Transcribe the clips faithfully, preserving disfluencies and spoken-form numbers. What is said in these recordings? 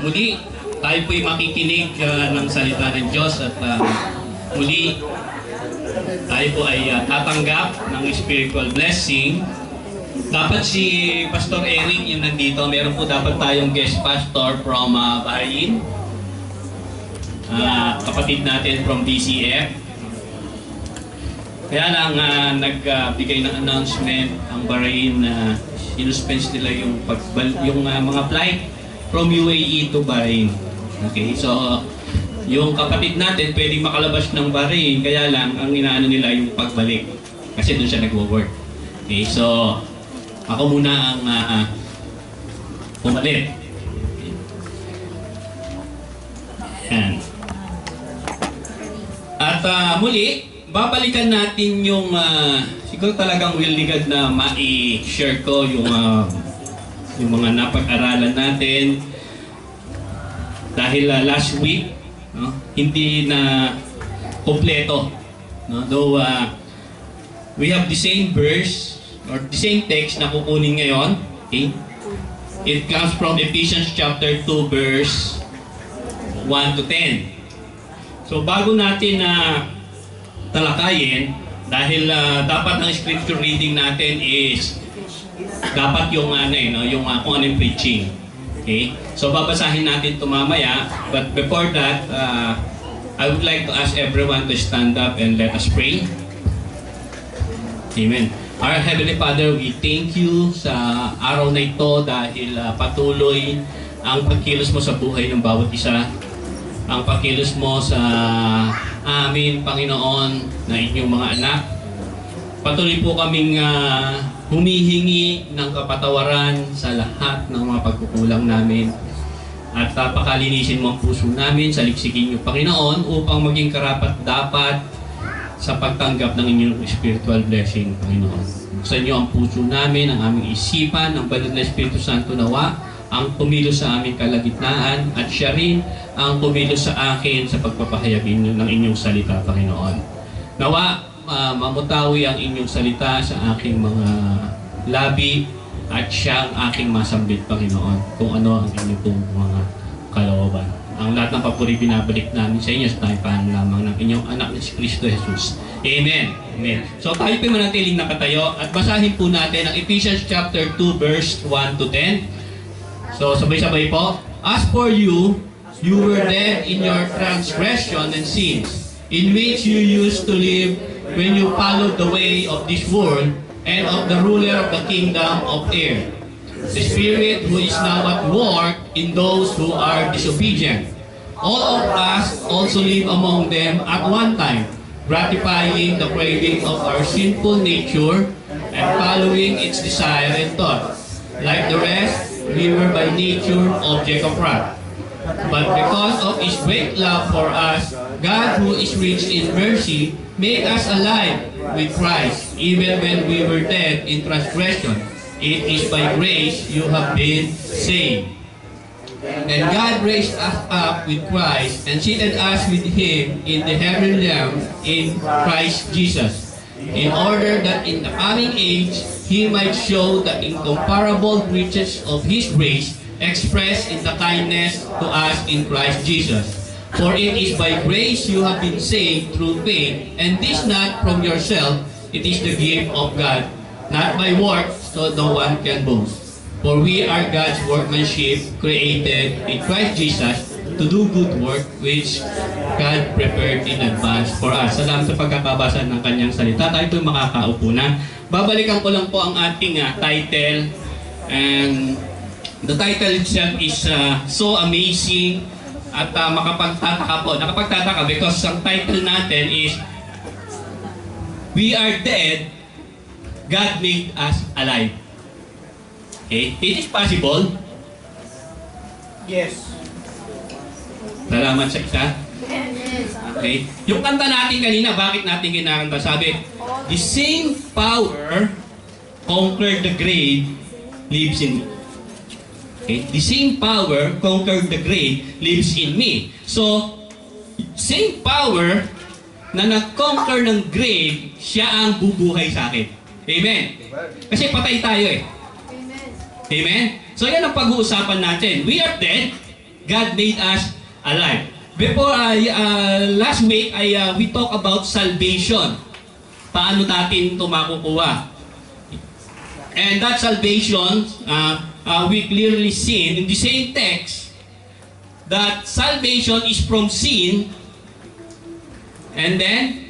muli tayo po'y makikinig uh, ng salita ng Diyos at uh, muli tayo po ay uh, tatanggap ng spiritual blessing. Dapat si Pastor Eric yung nandito. Meron po dapat tayong guest pastor from uh, Bahrain. Uh, kapatid natin from D C F. Kaya lang uh, nagbigay uh, ng announcement ang Bahrain na uh, sinuspend nila yung, pagbal yung uh, mga flight from U A E to Bahrain. Okay, so yung kapatid natin pwedeng makalabas ng Bahrain, kaya lang ang inaano nila yung pagbalik kasi doon siya nagwo-work. Okay, so ako muna ang uh, pumalit. Yan. At uh, muli babalikan natin yung uh, siguro talagang willigad na ma-share ko yung uh, yung mga napag-aralan natin dahil uh, last week no, hindi na kompleto, no? Though uh, we have the same verse or the same text na kukunin ngayon. Okay? It comes from Ephesians chapter two verse one to ten. So bago natin na uh, talakayin, dahil uh, dapat ang scripture reading natin is dapat yung ano eh, no, yung uh, kung ano yung preaching. Okay? So babasahin natin ito mamaya, but before that, uh, I would like to ask everyone to stand up and let us pray. Amen. Our Heavenly Father, we thank you sa araw na ito dahil uh, patuloy ang pagkilos mo sa buhay ng bawat isa. Ang pagkilos mo sa amin, Panginoon, na inyong mga anak. Patuloy po kaming uh, humihingi ng kapatawaran sa lahat ng mga pagkukulang namin. At uh, pakalinisin mo ang puso namin, saliksikin niyo, Panginoon, upang maging karapat-dapat sa pagtanggap ng inyong spiritual blessing, Panginoon. Buksan niyo ang puso namin, ang aming isipan, ang banal na Espiritu Santo nawa, ang kumilos sa aming kalagitnaan, at siya rin ang kumilos sa akin sa pagpapahayag inyo ng inyong salita, Panginoon. Nawa, uh, mamutawi ang inyong salita sa aking mga labi at siya ang aking masambit, Panginoon, kung ano ang inyong pong mga kalooban. Ang lahat ng papuri binabalik namin sa inyo sa taypan lamang ng inyong anak na si Kristo Jesus. Amen. Amen. So tayo po manatiling nakatayo at basahin po natin ang Ephesians chapter two verse one to ten. So sabay-sabay po. As for you, you were dead in your transgression and sins, in which you used to live when you followed the way of this world and of the ruler of the kingdom of air, the spirit who is now at work in those who are disobedient. All of us also live among them at one time, gratifying the craving of our sinful nature and following its desire and thought. Like the rest, we were by nature object of wrath. But because of His great love for us, God, who is rich in mercy, made us alive with Christ, even when we were dead in transgression. It is by grace you have been saved. And God raised us up with Christ and seated us with Him in the heavenly realms in Christ Jesus, in order that in the coming age He might show the incomparable riches of His grace expressed in the kindness to us in Christ Jesus. For it is by grace you have been saved through faith, and this not from yourself, it is the gift of God, not by works, so no one can boast. For we are God's workmanship, created in Christ Jesus to do good work which God prepared in advance for us. Salamat sa pagkakabasa ng kanyang salita. Tayo po makakaupo na. Babalikan ko lang po ang ating uh, title. And the title itself is uh, so amazing at uh, makapagtataka po. Nakapagtataka because ang title natin is We Are Dead, God Made Us Alive. Okay? It is possible. Yes. Salamat sa isa. Okay? Yung kanta natin kanina, bakit natin kinakanta? Sabi, the same power conquered the grave lives in me. Okay? The same power conquered the grave lives in me. So, same power na nag-conquer ng grave, siya ang bubuhay sa akin. Amen? Kasi patay tayo eh. Amen? So yan ang pag-uusapan natin. We are dead. God made us alive. Before, uh, uh, last week, I, uh, we talk about salvation. Paano natin ito makukuha? And that salvation, uh, uh, we clearly seen in the same text that salvation is from sin, and then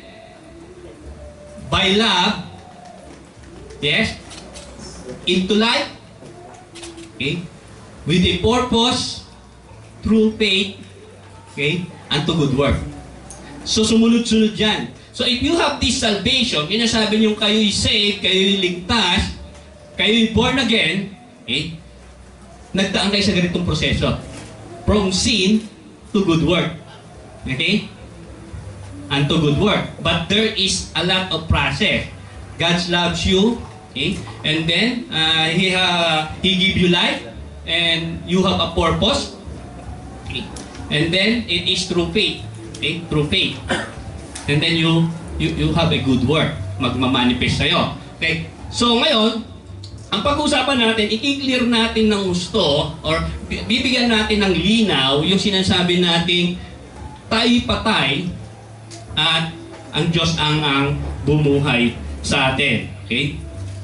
by love, yes, into life, okay, with a purpose, through faith, okay, unto good work. So sumunod-sunod yan. So if you have this salvation, kinasabi niyo kayo'y saved, kayo'y ligtas, kayo'y born again, okay, nagdaan kayo sa ganitong proseso. From sin to good work. Okay? And to good work. But there is a lot of process. God loves you, okay? And then, uh, He uh, He give you life, and you have a purpose. Okay? And then, it is through faith. Okay? Through faith. And then, you you, you have a good work. Magmamanifest sa'yo. Okay? So, ngayon, ang pag-uusapan natin, i-clear natin ng gusto or bibigyan natin ng linaw yung sinasabi nating tayo'y patay at ang Diyos ang ang bumuhay sa atin. Okay?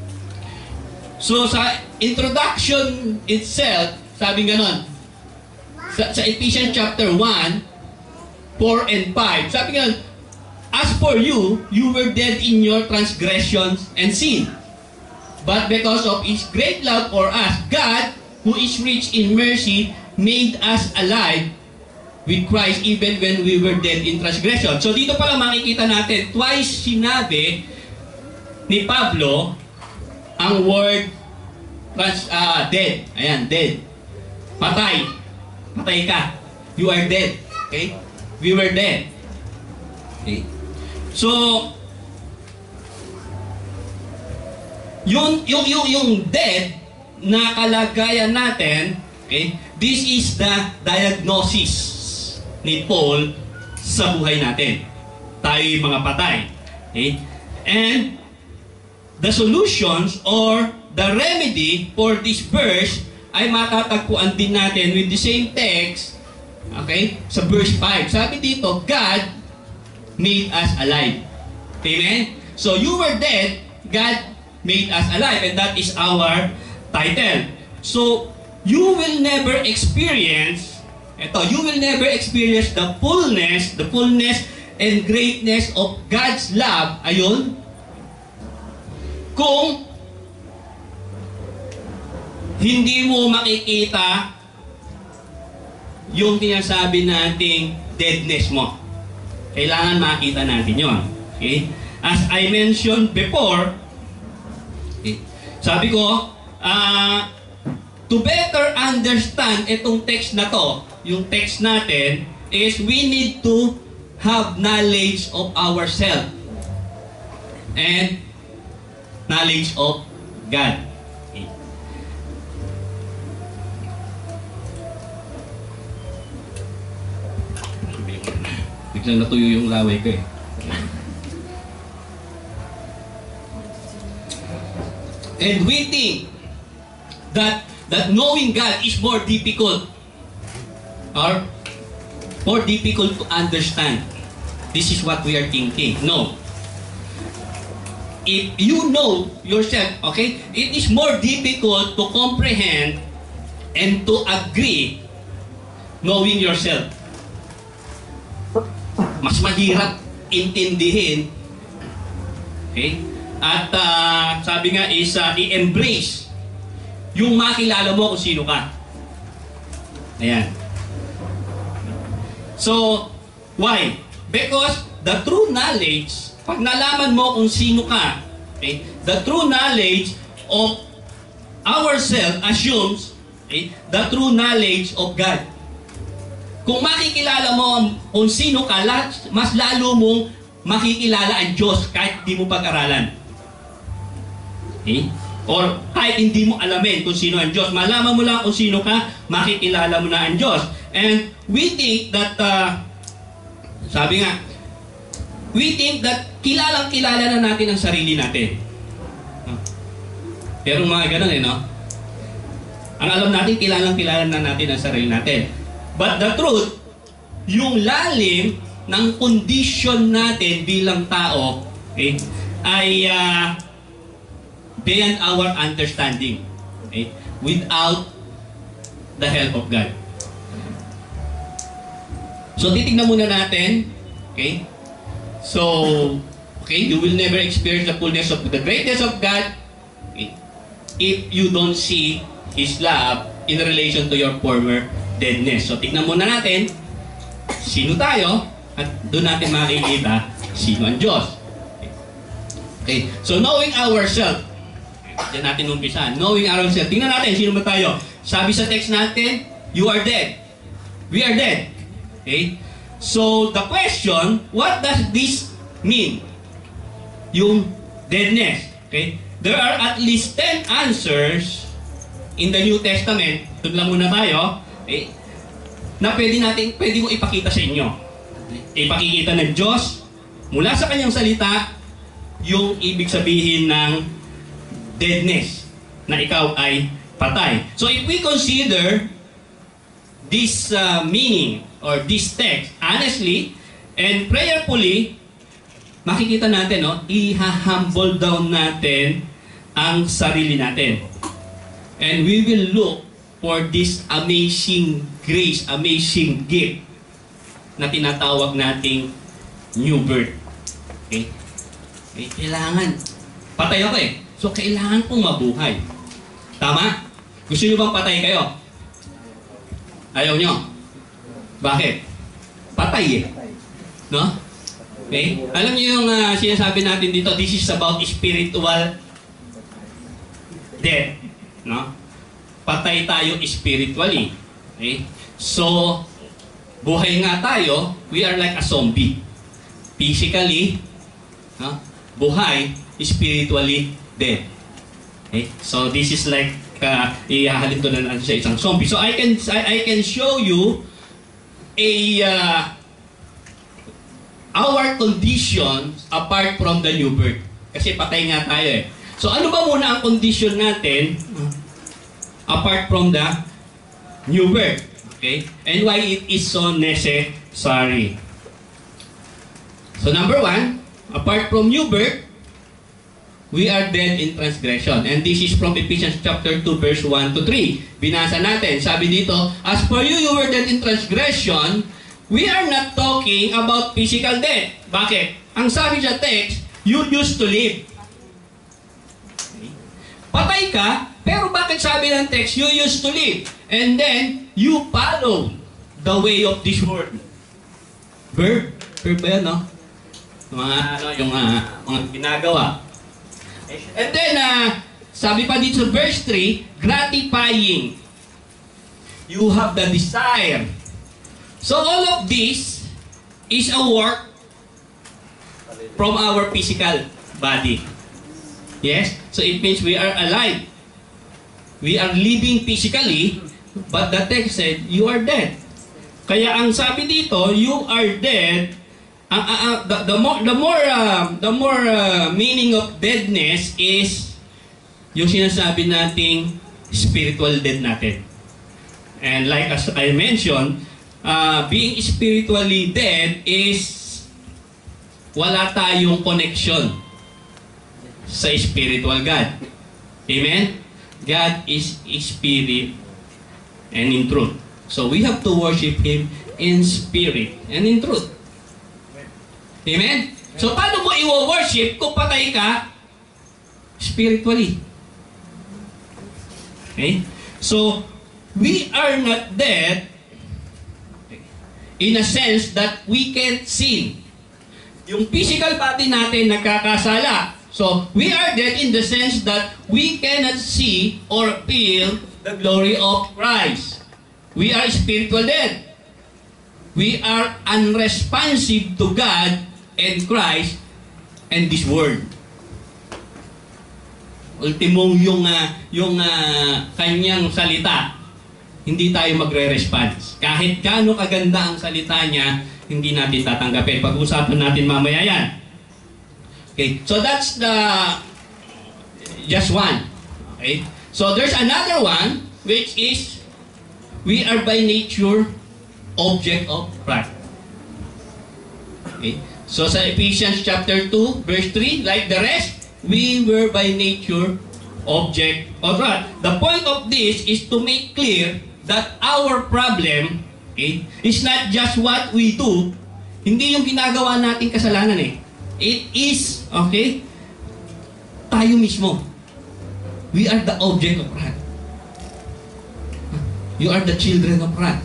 So sa introduction itself, sabi ganon, sa, sa Ephesians chapter one, four and five, sabi ganon, as for you, you were dead in your transgressions and sin. But because of His great love for us, God, who is rich in mercy, made us alive with Christ even when we were dead in transgression. So dito pala makikita natin, twice sinabi ni Pablo ang word trans, uh, dead. Ayan, dead. Patay. Patay ka. You are dead. Okay? We were dead. Okay? So, Yung, yung, yung, yung dead na kalagayan natin, okay, this is the diagnosis ni Paul sa buhay natin. Tayo'y mga patay. Okay? And the solutions or the remedy for this verse ay matatagpuan din natin with the same text, okay, sa verse five. Sabi dito, God made us alive. Amen? So you were dead, God made us alive, and that is our title. So, you will never experience, eto, you will never experience the fullness, the fullness and greatness of God's love, ayun, kung hindi mo makikita yung tinasabi nating deadness mo. Kailangan makita natin yon. Okay? As I mentioned before, sabi ko, uh, to better understand itong text na to, yung text natin, is we need to have knowledge of ourselves and knowledge of God. Okay. Biglang natuyo yung laway ko eh. And we think that that knowing God is more difficult or more difficult to understand. This is what we are thinking. No. If you know yourself, okay, it is more difficult to comprehend and to agree knowing yourself. Mas mahirap intindihin, okay? At uh, sabi nga is uh, i-embrace yung makilala mo kung sino ka. Ayan. So, why? Because the true knowledge, pag nalaman mo kung sino ka, okay, the true knowledge of ourselves assumes, okay, the true knowledge of God. Kung makikilala mo kung sino ka, mas lalo mong makikilala ang Diyos kahit hindi mo pag-aralan. Okay? Or kahit hindi mo alamin kung sino ang Diyos, malaman mo lang kung sino ka, makikilala mo na ang Diyos. And we think that, uh, sabi nga, we think that kilalang kilala na natin ang sarili natin. Pero mga ganun eh, no? Ang alam natin, kilalang kilala na natin ang sarili natin. But the truth, yung lalim ng condition natin bilang tao, okay, ay uh, beyond our understanding. Okay? Without the help of God. So, titignan muna natin. Okay? So, okay, you will never experience the fullness of the greatness of God, okay, if you don't see His love in relation to your former deadness. So, tignan muna natin sino tayo at doon natin makikita sino ang Diyos. Okay. Okay. So, knowing ourselves, diyan natin umpisa. Knowing ourselves. Tingnan natin, sino ba tayo? Sabi sa text natin, you are dead. We are dead. Okay? So, the question, what does this mean? Yung deadness. Okay? There are at least ten answers in the New Testament. Doon lang muna tayo. Okay? Na pwede natin, pwede mo ipakita sa inyo. Ipakikita ng Diyos mula sa kanyang salita yung ibig sabihin ng deadness, na ikaw ay patay. So if we consider this uh, meaning or this text honestly and prayerfully, makikita natin, no, i-humble down natin ang sarili natin. And we will look for this amazing grace, amazing gift na tinatawag nating new birth. Okay? Okay? Kailangan. Patay ako eh. So, kailangan kong mabuhay. Tama? Gusto nyo bang patay kayo? Ayaw nyo? Bakit? Patay eh. No? Okay? Alam nyo yung uh, sinasabi natin dito, this is about spiritual death. No? Patay tayo spiritually. Okay? So, buhay nga tayo, we are like a zombie. Physically, no? Buhay, spiritually dead. Okay? So, this is like, uh, ihahalin to na natin sa isang zombie. So, I can, I, I can show you a, uh, our condition apart from the new birth. Kasi patay nga tayo eh. So, ano ba muna ang condition natin apart from the new birth? Okay? And why it is so necessary? So, number one, apart from new birth, we are dead in transgression. And this is from Ephesians chapter two, verse one to three. Binasa natin. Sabi dito, as for you, you were dead in transgression. We are not talking about physical death. Bakit? Ang sabi sa text, you used to live. Patay ka, pero bakit sabi ng text, you used to live? And then, you follow the way of this world. Verb? Verb ba yan, no? Mga, ano, yung uh, mga ginagawa. And then, uh, sabi pa dito sa verse three, gratifying. You have the desire. So all of this is a work from our physical body. Yes? So it means we are alive. We are living physically, but the text said, you are dead. Kaya ang sabi dito, you are dead. Uh, uh, uh, the, the more the more uh, the more uh, meaning of deadness is yung sinasabi nating spiritual dead natin. And like as I mentioned, uh, being spiritually dead is wala tayong connection sa spiritual God. Amen? God is spirit and in truth. So we have to worship Him in spirit and in truth. Amen? So, paano mo i-worship kung patay ka spiritually? Okay? So, we are not dead in a sense that we can't sin. Yung physical body natin nagkakasala. So, we are dead in the sense that we cannot see or feel the glory of Christ. We are spiritual dead. We are unresponsive to God and Christ and this world. Ultimong yung uh, yung uh, kanyang salita, hindi tayo magre-response. Kahit gaano kaganda ang salita niya, hindi natin tatanggapin. Pag-usapan natin mamaya yan. Okay, so that's the just one. Okay, so there's another one which is we are by nature object of wrath. Okay? So sa Ephesians chapter two, verse three, like the rest, we were by nature object of wrath. The point of this is to make clear that our problem, okay, is not just what we do, hindi yung ginagawa nating kasalanan eh. It is, okay, tayo mismo. We are the object of wrath. You are the children of wrath.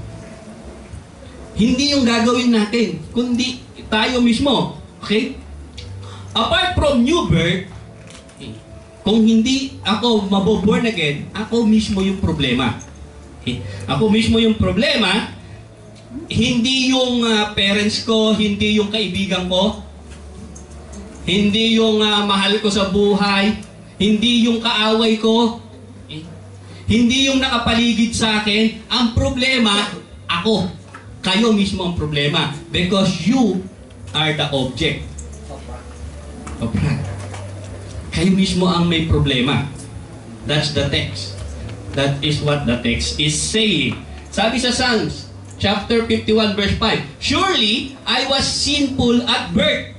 Hindi yung gagawin natin, kundi tayo mismo. Okay? Apart from new birth, kung hindi ako maboborn again, ako mismo yung problema. Okay? Ako mismo yung problema, hindi yung uh, parents ko, hindi yung kaibigan ko, hindi yung uh, mahal ko sa buhay, hindi yung kaaway ko, okay? Hindi yung nakapaligid sa akin. Ang problema, ako. Kayo mismo ang problema. Because you are the object of wrath. Kayo mismo ang may problema. That's the text. That is what the text is saying. Sabi sa Psalms, chapter fifty-one, verse five, surely I was sinful at birth.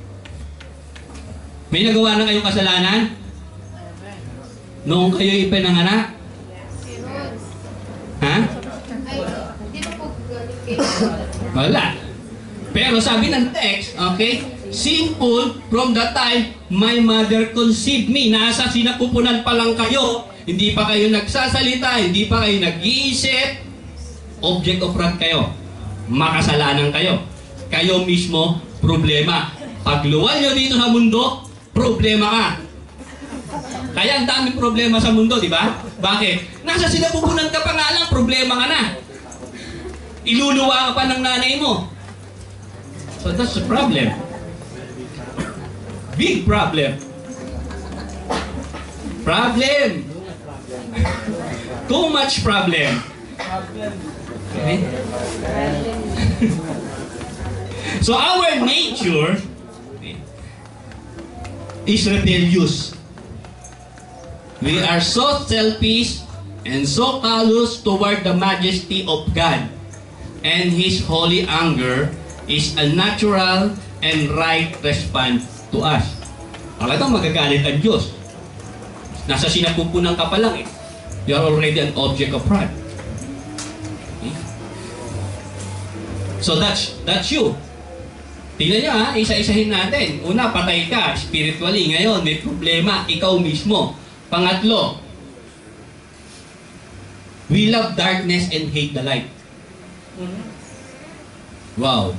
May nagawa na kayong kasalanan? Noong kayo ipinanganak? Ha? Wala. Pero sabi ng text, okay, sinful from the time my mother conceived me. Nasa sinapupunan pa lang kayo, hindi pa kayo nagsasalita, hindi pa kayo nag-iisip, object of wrath kayo. Makasalanan kayo. Kayo mismo, problema. Pagluwal nyo dito sa mundo, problema ka. Kaya ang daming problema sa mundo, di ba? Bakit? Nasa sinapupunan ka pa nga lang, problema ka na. Iluluwa ka pa ng nanay mo. So that's the problem. Big problem. Problem. Too much problem. Okay? So our nature is rebellious. We are so selfish and so callous toward the majesty of God, and His holy anger is a natural and right response to us. Akala ito magagalit ang Diyos. Nasa sinapupunan ka pa lang eh. You are already an object of wrath. Okay? So that's that's you. Tingnan nyo ha, isa-isahin natin. Una, patay ka spiritually. Ngayon, may problema, ikaw mismo. Pangatlo, we love darkness and hate the light. Wow.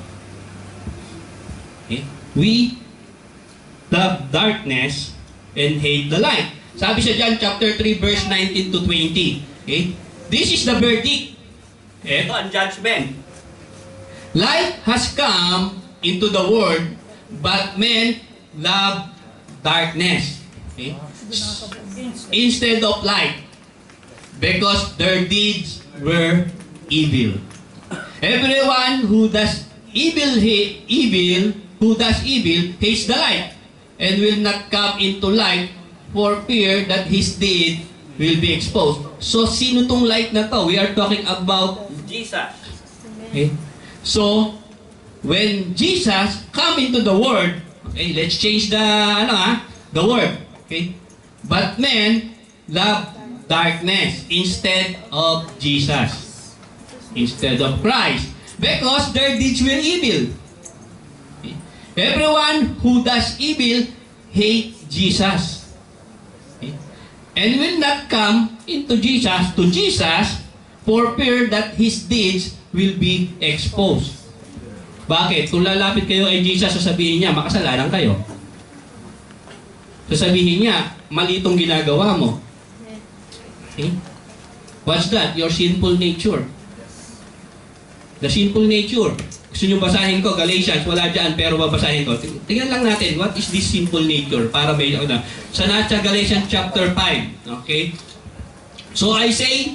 Okay? We love darkness and hate the light. Sabi sa John chapter three verse nineteen to twenty. Okay? This is the verdict. Ito ang judgment. Light has come into the world, but men love darkness. Okay? Instead of light, because their deeds were evil. Everyone who does evil, hate, evil, who does evil, hates the light, and will not come into light for fear that his deed will be exposed. So, sino tong light na to? We are talking about Jesus. Okay? So, when Jesus come into the world, okay, let's change the, ano ha, the word. Okay? But men love darkness instead of Jesus, instead of Christ, because their deeds were evil. Okay? Everyone who does evil hates Jesus, okay? And will not come into Jesus, to Jesus, for fear that his deeds will be exposed. Bakit? Kung lalapit kayo ay Jesus, sasabihin niya, makasalanan kayo. Sasabihin niya, mali itong ginagawa mo. Okay? What's that? Your sinful nature. The sinful nature. Gusto nyo basahin ko, Galatians, wala dyan, pero babasahin ko. Tingnan lang natin, what is this sinful nature? Para may ako na. Sa nasa Galatians chapter five. Okay? So I say,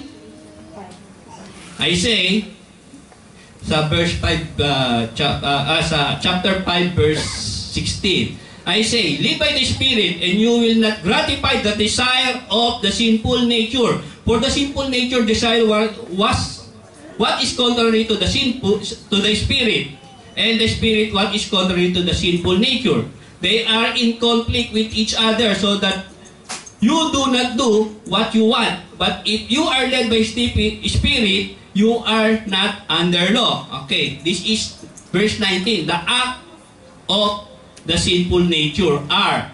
I say, sa verse five, uh, cha, uh, uh, sa chapter five, verse sixteen, I say, live by the Spirit, and you will not gratify the desire of the sinful nature. For the sinful nature desire was what is contrary to the sinful, to the spirit, and the spirit what is contrary to the sinful nature. They are in conflict with each other, so that you do not do what you want. But if you are led by spirit, you are not under law. Okay, this is verse nineteen. The act of the sinful nature are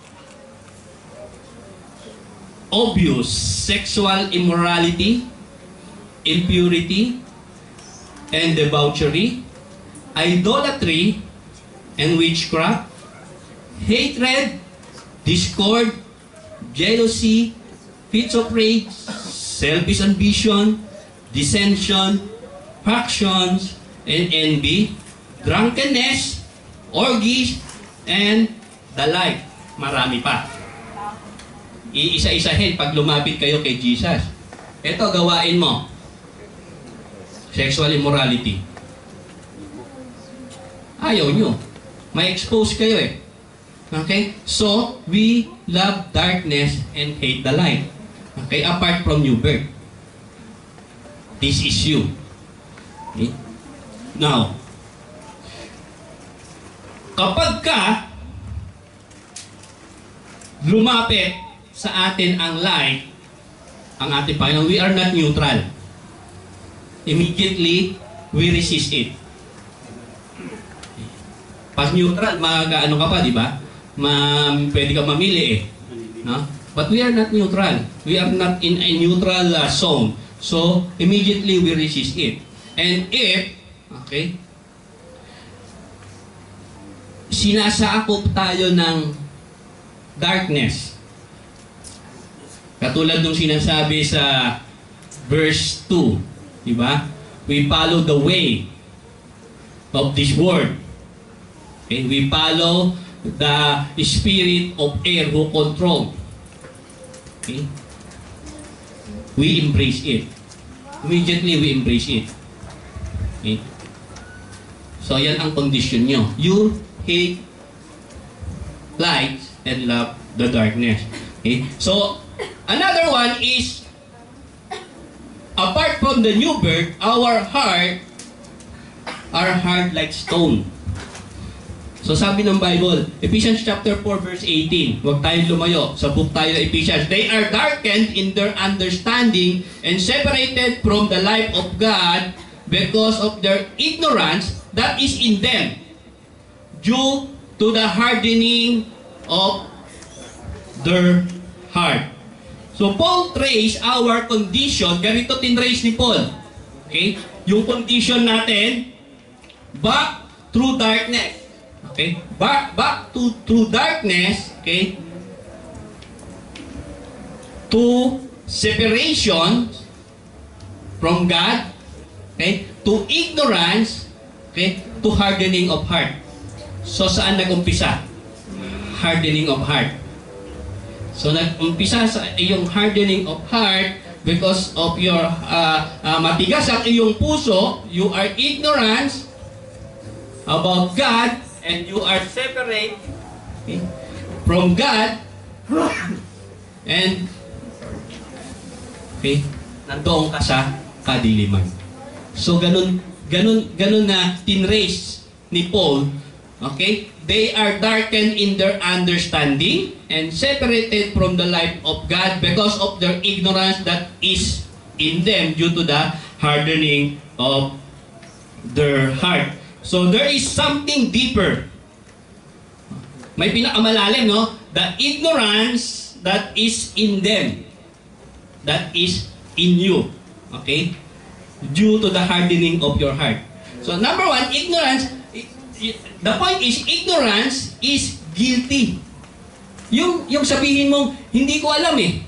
obvious sexual immorality, impurity, and debauchery, idolatry, and witchcraft, hatred, discord, jealousy, fits of rage, selfish ambition, dissension, factions, and envy, drunkenness, orgies, and the like. Marami pa. Iisa-isahin pag lumapit kayo kay Jesus. Ito, gawain mo. Sexual immorality. Ayaw nyo. May expose kayo eh. Okay? So, we love darkness and hate the light. Okay? Apart from new birth. This is you. Okay? Now, kapag ka lumapit sa atin ang light, ang ating Panginoon, we are not neutral. Immediately, we resist it. Pag neutral, mag-ano ka pa, di ba? Ma pwede ka mamili eh. No? But we are not neutral. We are not in a neutral uh, zone. So, immediately we resist it. And if, okay, sinasakop tayo ng darkness, katulad nung sinasabi sa verse two, di ba? We follow the way of this world. Okay? We follow the spirit of air who control. Okay? We embrace it. Immediately we embrace it. Okay? So yan ang condition nyo. You hate light and love the darkness. Okay? So another one is, apart from the new birth, our heart are hard like stone. So sabi ng Bible, Ephesians chapter four verse eighteen, huwag tayong lumayo, sa book tayo Ephesians, they are darkened in their understanding and separated from the life of God because of their ignorance that is in them, due to the hardening of their heart. So Paul traced our condition, ganito tinrace ni Paul. Okay? Yung condition natin, back through darkness. Okay? Back, back to through darkness, okay? To separation from God, okay? To ignorance, okay? To hardening of heart. So saan nag-umpisa? Hardening of heart. So nag-umpisa sa iyong hardening of heart because of your uh, uh, matigas ang iyong puso, you are ignorant about God, and you are separate, okay, from God, and okay, nandoon ka sa kadiliman. So ganun, ganun, ganun na tinrace ni Paul. Okay, they are darkened in their understanding and separated from the life of God because of their ignorance that is in them due to the hardening of their heart. So there is something deeper. May pinakamalalim, no? The ignorance that is in them, that is in you. Okay? Due to the hardening of your heart. So number one, ignorance. The point is, ignorance is guilty. Yung, yung sabihin mong, hindi ko alam eh.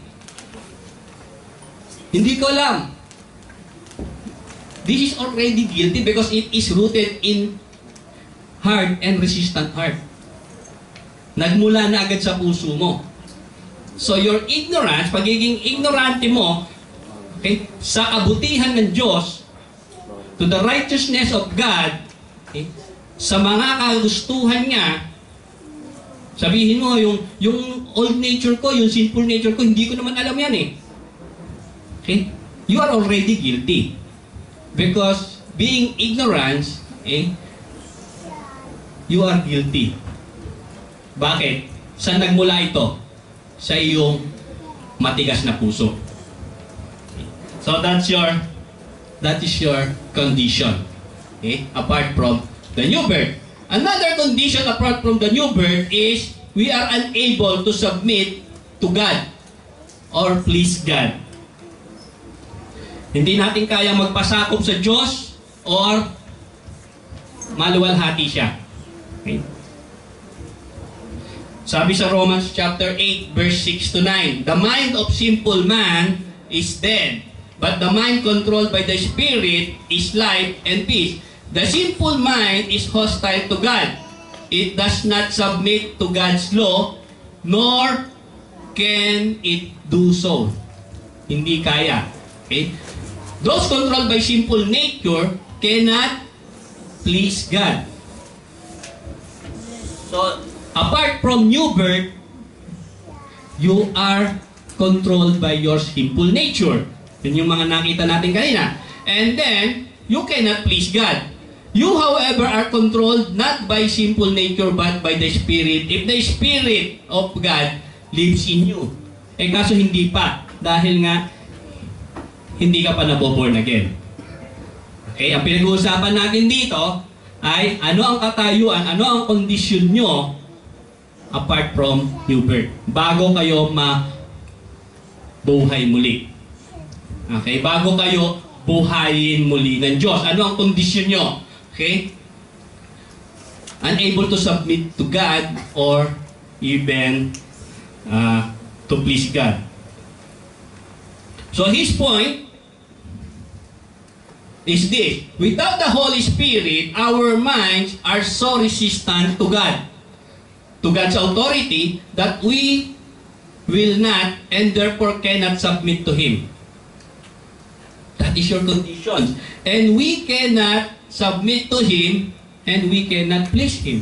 Hindi ko alam. This is already guilty because it is rooted in hard and resistant heart. Nagmula na agad sa puso mo. So your ignorance, pagiging ignorante mo, okay, sa kabutihan ng Diyos, to the righteousness of God, okay, sa mga kagustuhan niya, sabihin mo, yung, yung old nature ko, yung sinful nature ko, hindi ko naman alam yan eh. Okay? You are already guilty. Because being ignorant, eh, you are guilty. Bakit? Saan nagmula ito? Sa iyong matigas na puso. So that's your, that is your condition. Okay? Apart from the new birth. Another condition apart from the new birth is we are unable to submit to God or please God. Hindi natin kaya magpasakop sa Diyos or maluwalhati siya. Okay? Sabi sa Romans chapter eight verse six to nine, the mind of simple man is dead, but the mind controlled by the Spirit is life and peace. The simple mind is hostile to God. It does not submit to God's law, nor can it do so. Hindi kaya. Okay? Those controlled by simple nature cannot please God. So, apart from new birth, you are controlled by your simple nature. Yun yung mga nakita natin kanina. And then, you cannot please God. You, however, are controlled not by simple nature but by the Spirit. If the Spirit of God lives in you. Eh kaso hindi pa. Dahil nga, hindi ka pa naboborn again. Okay, ang pinag-uusapan natin dito ay ano ang katayuan, ano ang kondisyon nyo apart from new birth. Bago kayo mabuhay muli. Okay, bago kayo buhayin muli ng Diyos. Ano ang kondisyon nyo? Okay? Unable to submit to God or even uh, to please God. So his point is this: without the Holy Spirit, our minds are so resistant to God, to God's authority, that we will not and therefore cannot submit to Him. That is your condition. And we cannot submit to Him and we cannot please Him.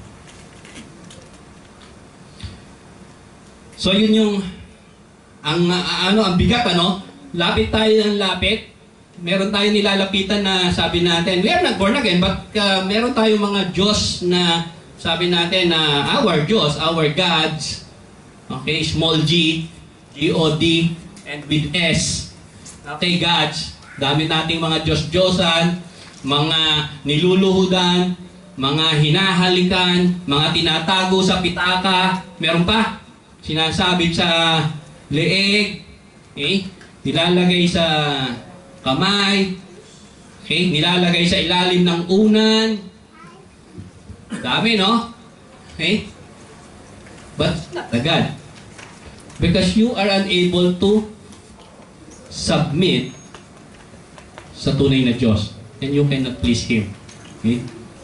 So yun yung ang uh, ano ang bigat, ano? Lapit tayo ng lapit. Meron tayong nilalapitan na sabi natin, we are not born again, but uh, meron tayong mga Diyos na sabi natin na uh, our Diyos, our gods, okay, small g, G O D, and with S. Okay, gods, dami nating mga Diyos-Diyosan, mga niluluhudan, mga hinahalikan, mga tinatago sa pitaka, meron pa, sinasabit sa leeg, okay, nilalagay sa kamay, okay, nilalagay sa ilalim ng unan. Dami, no? Okay? But not the God. Because you are unable to submit sa tunay na Diyos. And you cannot please Him. Okay?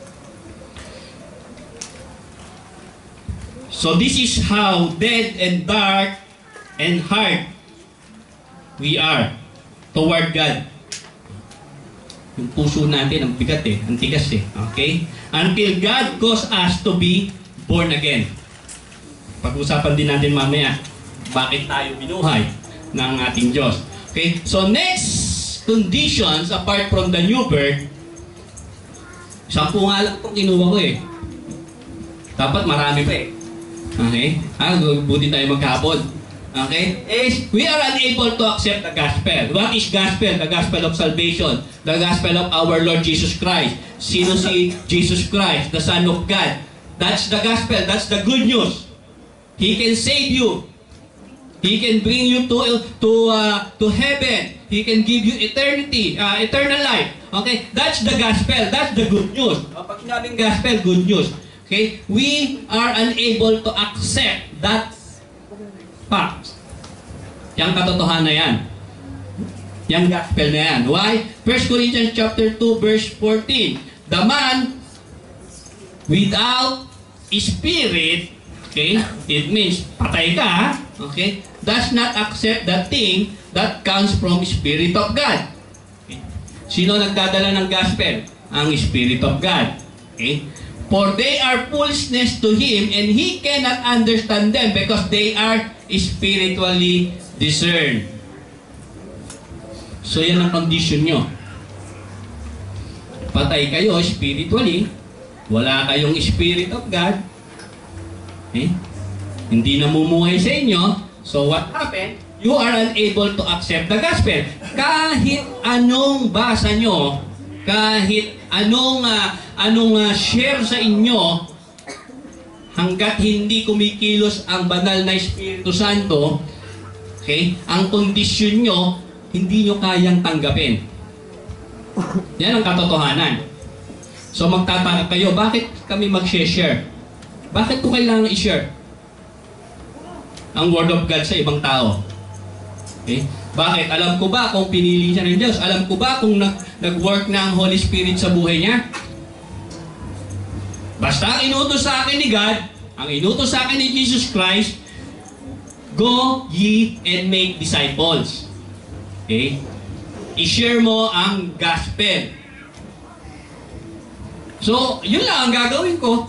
So this is how dead and dark and hard we are toward God. Yung puso natin, ang bigat eh, ang tigas eh. Okay? Until God calls us to be born again. Pag-usapan din natin mamaya, bakit tayo binuhay ng ating Diyos. Okay? So next conditions, apart from the new birth, sampu nga lang itong kinuha ko eh. Dapat marami pa eh. Okay? Ah, buti tayo magkapon. Okay? Is we are unable to accept the gospel. What is gospel? The gospel of salvation. The gospel of our Lord Jesus Christ. Sino si Jesus Christ? The Son of God. That's the gospel. That's the good news. He can save you. He can bring you to to uh, to heaven. He can give you eternity, uh, eternal life. Okay? That's the gospel. That's the good news. Pag sinabing gospel, good news. Okay? We are unable to accept that fact. Yang katotohanan na yan. Yang gospel na yan. Why? First Corinthians chapter two verse fourteen. The man without spirit, okay, it means patay ka, okay, does not accept the thing that comes from Spirit of God. Okay. Sino nagdadala ng gospel? Ang Spirit of God. Okay? For they are foolishness to him and he cannot understand them because they are spiritually discerned. So yan ang condition nyo. patay kayo spiritually, wala kayong Spirit of God, eh? Hindi namumuhay sa inyo, so what happened? You are unable to accept the gospel. Kahit anong basa nyo, kahit anong uh, anong uh, share sa inyo, hanggat hindi kumikilos ang banal na Espiritu Santo, okay, ang kondisyon nyo, hindi nyo kayang tanggapin. Yan ang katotohanan. So magtataka kayo, bakit kami mag-share? Bakit ko kailangan i-share ang Word of God sa ibang tao? Okay? Bakit? Alam ko ba kung pinili siya ng Diyos? Alam ko ba kung nag-work na ang Holy Spirit sa buhay niya? Basta ang inutos sa akin ni God, ang inutos sa akin ni Jesus Christ, go ye and make disciples. Okay? I-share mo ang gospel. So, yun lang ang gagawin ko.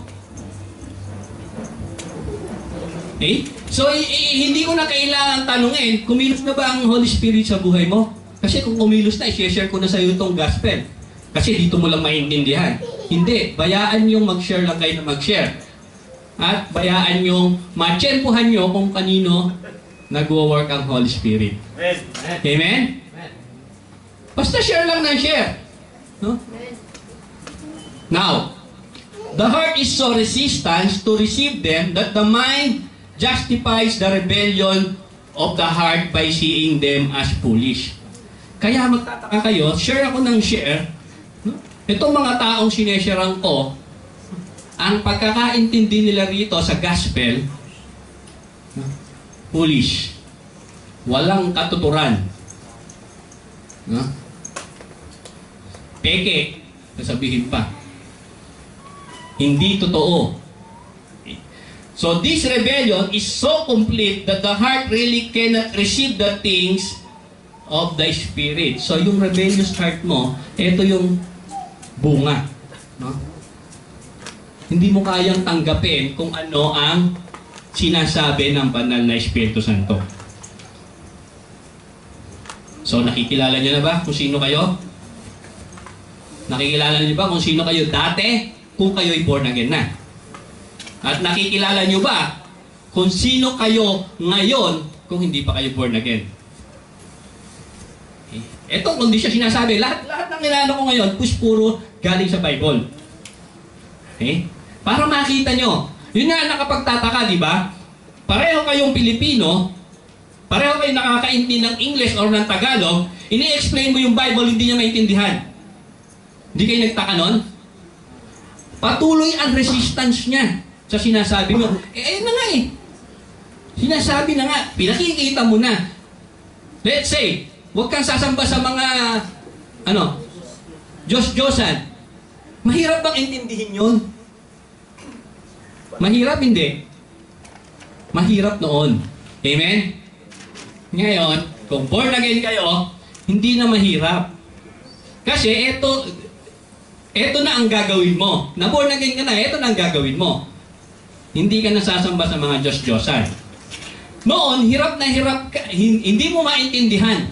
Okay? So, i- i- hindi ko na kailangan tanungin, kumilos na ba ang Holy Spirit sa buhay mo? Kasi kung kumilos na, i-share ko na sa iyo itong gospel. Kasi dito mo lang maintindihan. Hindi, bayaan yung mag-share lang kayo na mag-share. At bayaan yung matsyempuhan nyo kung kanino nag-work ang Holy Spirit. Amen? Basta share lang ng share. No? Now, the heart is so resistant to receive them that the mind justifies the rebellion of the heart by seeing them as foolish. Kaya magtataka kayo, share ako ng share. Itong mga taong sinesharean ko, ang pagkakaintindi nila rito sa gospel, foolish. Walang katuturan. No? Peke, sasabihin pa. Hindi totoo. So this rebellion is so complete that the heart really cannot receive the things of the Spirit. So yung rebellious heart mo, ito yung bunga. No? Hindi mo kayang tanggapin kung ano ang sinasabi ng banal na Espiritu Santo. So nakikilala niyo na ba kung sino kayo? Nakikilala niyo ba kung sino kayo dati kung kayo'y born again na? At nakikilala niyo ba kung sino kayo ngayon kung hindi pa kayo born again? Okay. Ito, kung di siya sinasabi, lahat, lahat ng nilano ko ngayon, push puro galing sa Bible. Okay? Para makita nyo. Yun nga nakapagtataka, di ba? Pareho kayong Pilipino, pareho kayong nakakaintindi ng English or ng Tagalog, ini-explain mo yung Bible, hindi niya maintindihan. Hindi kayo nagtaka nun? Patuloy ang resistance niya sa sinasabi mo. Eh, ayun na nga eh. Sinasabi na nga, pinakikita mo na. Let's say, huwag kang sasamba sa mga, ano, Diyos-Diyosan. Mahirap bang intindihin yun? Mahirap, hindi. Mahirap noon. Amen? Ngayon, kung born again kayo, hindi na mahirap. Kasi ito, ito na ang gagawin mo. Na born again ka na, ito na ang gagawin mo. Hindi ka nasasamba sa mga Diyos-Diyosan. Noon, hirap na hirap ka, hindi mo maintindihan.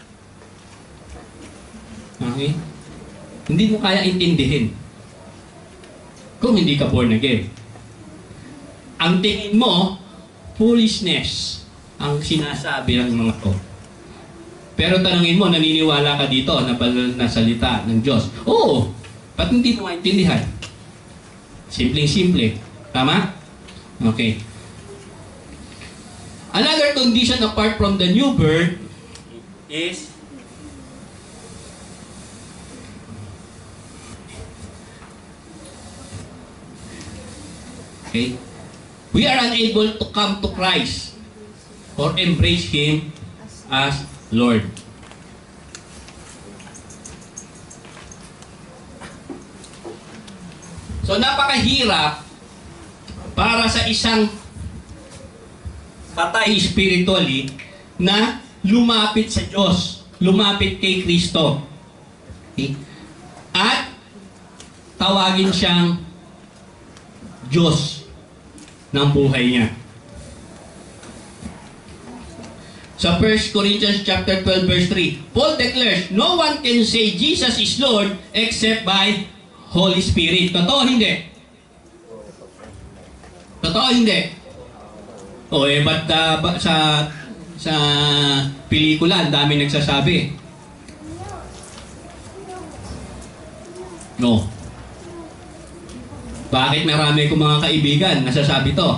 Okay? Hindi mo kaya intindihin. Kung hindi ka born again. Ang tingin mo, foolishness ang sinasabi ng mga to. Pero tanungin mo, naniniwala ka dito na banal na salita ng Diyos? Oo. Ba't hindi mo maintindihan? Simpleng-simple. Tama? Okay. Another condition apart from the new birth is okay. We are unable to come to Christ or embrace Him as Lord. So napakahirap para sa isang patay spiritually na lumapit sa Diyos, lumapit kay Kristo. Okay? At tawagin siyang Diyos ng buhay niya. Sa First Corinthians chapter twelve verse three, Paul declares, no one can say Jesus is Lord except by Holy Spirit. Totoo hindi? Totoo hindi? O eh, ba't uh, ba, sa sa pelikula, ang dami nagsasabi? No. Bakit marami kong mga kaibigan nasasabi to?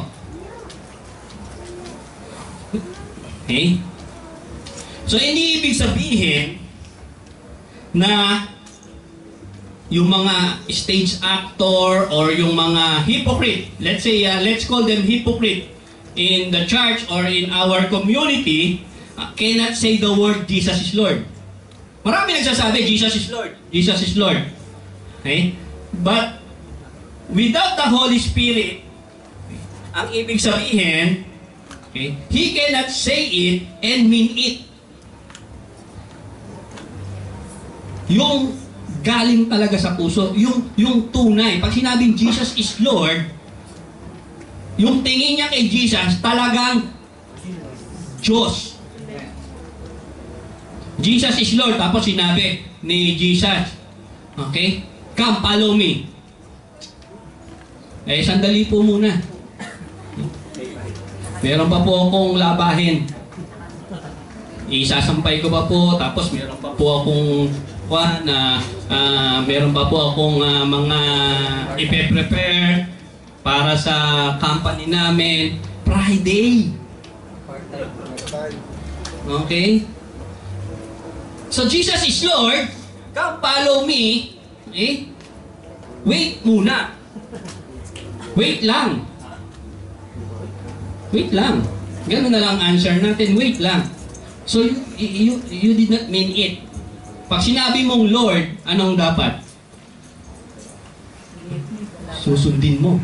Okay? So, hindi ibig sabihin na yung mga stage actor or yung mga hypocrite, let's say, uh, let's call them hypocrite in the church or in our community, uh, cannot say the word Jesus is Lord. Marami nagsasabi, Jesus is Lord. Jesus is Lord. Okay? But, without the Holy Spirit, ang ibig sabihin, okay, He cannot say it and mean it. Yung galing talaga sa puso, yung, yung tunay. Pag sinabing Jesus is Lord, yung tingin niya kay Jesus, talagang Diyos. Jesus is Lord. Tapos sinabi ni Jesus, okay, come, follow me. Eh, sandali po muna. Meron pa po akong labahin. Isasampay ko pa po, tapos meron pa po akong na uh, meron pa po akong uh, mga ipe-prepare para sa company namin Friday. Okay? So Jesus is Lord. Come follow me. Eh? Wait muna. Wait lang. Wait lang. Ganun na lang answer natin. Wait lang. So you, you, you did not mean it. Pag sinabi mong Lord, anong dapat? Susundin mo.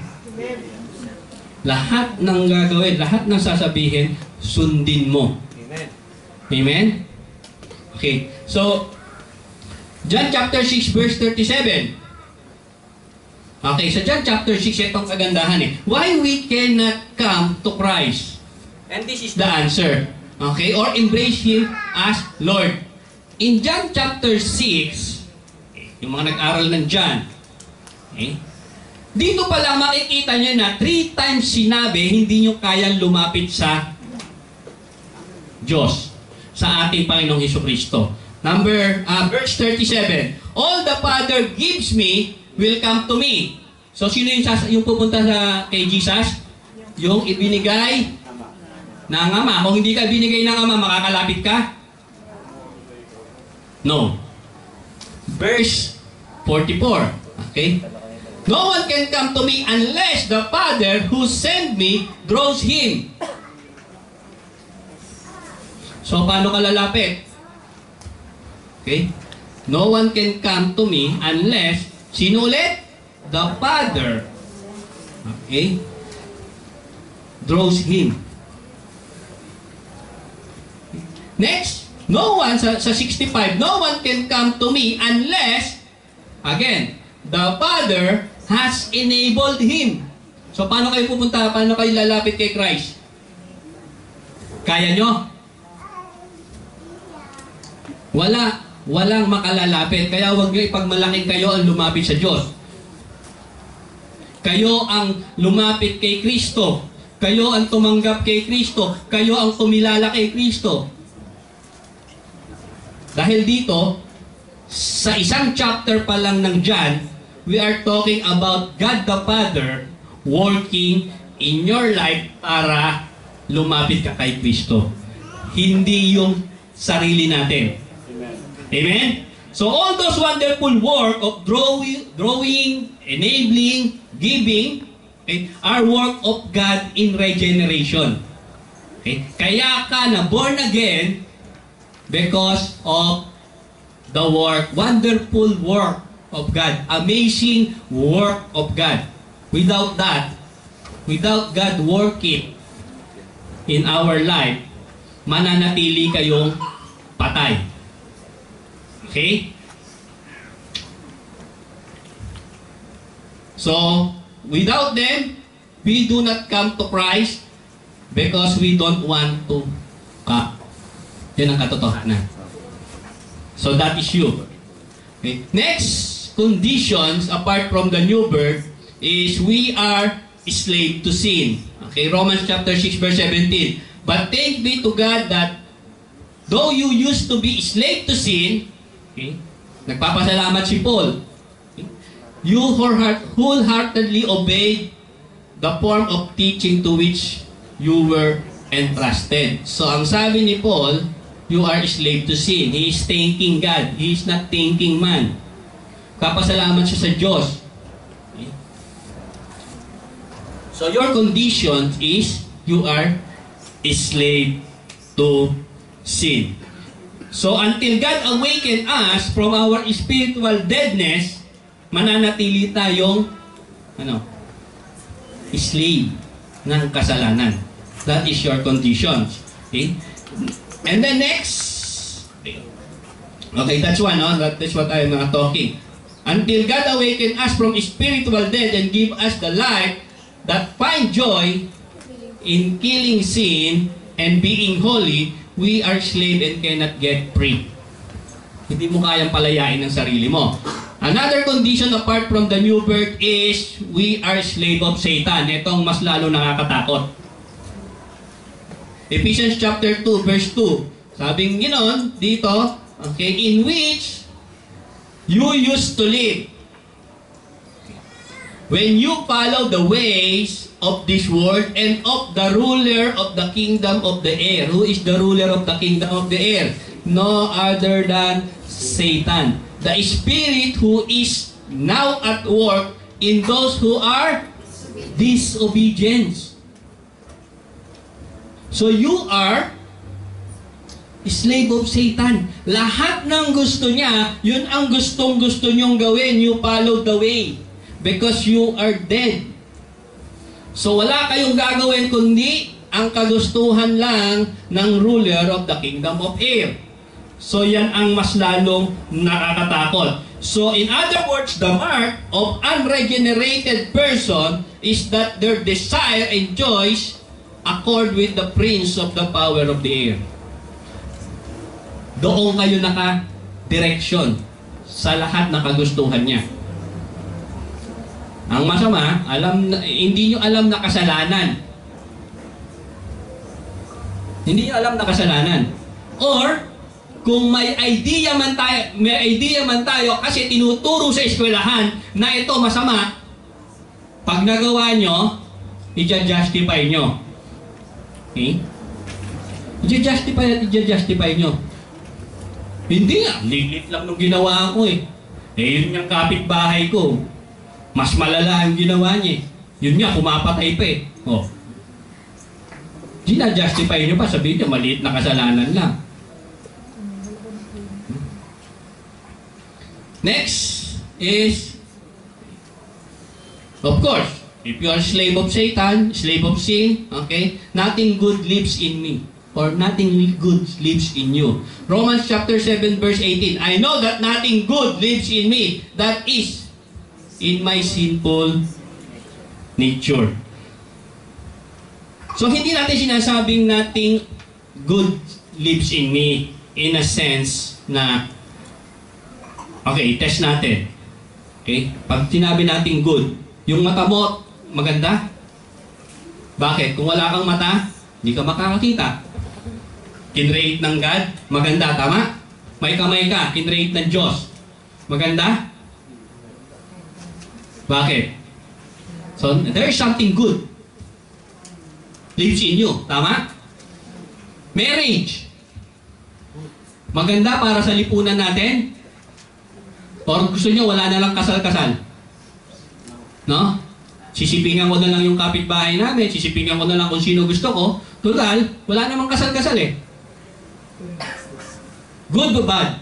Lahat ng gagawin, lahat ng sasabihin, sundin mo. Amen. Amen? Okay. So, John chapter six verse thirty-seven. Okay, sa John chapter six, itong kagandahan eh. Why we cannot come to Christ? And this is the answer. Okay? Or embrace Him as Lord. In John chapter six, yung mga nag-aral ng John, okay, dito pala makikita niya na three times sinabi, hindi nyo kayang lumapit sa Diyos, sa ating Panginoong Hesukristo. Number, uh, verse thirty-seven, all the Father gives me will come to me. So, sino yung, yung pupunta sa, kay Jesus? Yung ibinigay ng Ama. Kung hindi ka ibinigay ng Ama, makakalapit ka? No. Verse forty-four. Okay? No one can come to me unless the Father who sent me draws him. So, paano ka lalapit? Okay? No one can come to me unless, sino ulit? The Father. Okay? Draws him. Next. No one, sa, sa sixty-five, no one can come to me unless, again, the Father has enabled him. So, paano kayo pupunta? Paano kayo lalapit kay Christ? Kaya nyo? Wala. Walang makalalapit. Kaya huwag nyo ipagmalaking kayo ang lumapit sa Diyos. Kayo ang lumapit kay Kristo. Kayo ang tumanggap kay Kristo. Kayo ang tumilala kay Kristo. Dahil dito, sa isang chapter pa lang ng John, we are talking about God the Father working in your life para lumapit ka kay Kristo. Hindi yung sarili natin. Amen? Amen? So all those wonderful work of drawing, drawing, enabling, giving, okay, are work of God in regeneration. Okay? Kaya ka na born again because of the work, wonderful work of God, amazing work of God. Without that, without God working in our life, mananatili kayong patay. Okay? So, without them, we do not come to Christ because we don't want to come. Yan ang katotohanan. So that is you. Okay. Next conditions apart from the new birth is we are slave to sin. Okay, Romans chapter six verse seventeen. But thanks be to God that though you used to be slave to sin, okay, nagpapasalamat si Paul, okay, you wholeheartedly obeyed the form of teaching to which you were entrusted. So ang sabi ni Paul, you are slave to sin. He is thanking God. He is not thanking man. Kapasalamat siya sa Diyos. Okay. So your condition is you are a slave to sin. So until God awaken us from our spiritual deadness, mananatili tayong ano, slave ng kasalanan. That is your condition. Okay? And then next, okay, that's one, no? That is what I'm uh, talking. Until God awaken us from spiritual death and give us the life that find joy in killing sin and being holy, we are slave and cannot get free. Hindi mo kayang palayain ng sarili mo. Another condition apart from the new birth is we are slave of Satan. Itong mas lalo nakakatakot. Ephesians chapter two verse two. Sabing ginoon dito, okay, in which you used to live when you follow the ways of this world and of the ruler of the kingdom of the air. Who is the ruler of the kingdom of the air? No other than Satan, the spirit who is now at work in those who are disobedient. So you are slave of Satan. Lahat ng gusto niya, yun ang gustong gusto niyong gawin. You follow the way because you are dead. So wala kayong gagawin kundi ang kagustuhan lang ng ruler of the kingdom of air. So yan ang mas lalong nakakatakot. So in other words, the mark of unregenerated person is that their desire and choice accord with the prince of the power of the air. Doon kayo naka-direksyon sa lahat na kagustuhan niya. Ang masama, alam na, hindi nyo alam na kasalanan. Hindi nyo alam na kasalanan. Or, kung may idea man tayo, may idea man tayo kasi tinuturo sa eskwelahan na ito masama, pag nagawa nyo, i-justify nyo. Okay? I-justify at i-justify nyo. Hindi nga, liglit lang nung ginawa ko eh. Eh, yun yung kapitbahay ko. Mas malala ang ginawa niya. Yun nga, kumapatay pa eh. Oh. Gina-justify nyo pa, sabihin nyo, maliit na kasalanan lang. Next is, of course, if you are slave of Satan, slave of sin, okay, nothing good lives in me. Or nothing good lives in you. Romans chapter seven verse eighteen. I know that nothing good lives in me. That is in my sinful nature. So hindi natin sinasabing nothing good lives in me in a sense na okay, test natin. Okay? Pag sinabi natin good, yung mata mo maganda? Bakit? Kung wala kang mata, hindi ka makakakita. Kinrate ng God, maganda, tama? May kamay ka, kinrate ng Diyos. Maganda? Bakit? So, there is something good lives in you, tama? Marriage. Maganda para sa lipunan natin? Or gusto nyo, wala na lang kasal-kasal? No? Sisipingan ko na lang yung kapitbahay namin, sisipingan ko na lang kung sino gusto ko. Total, wala namang kasal-kasal eh. Good or bad?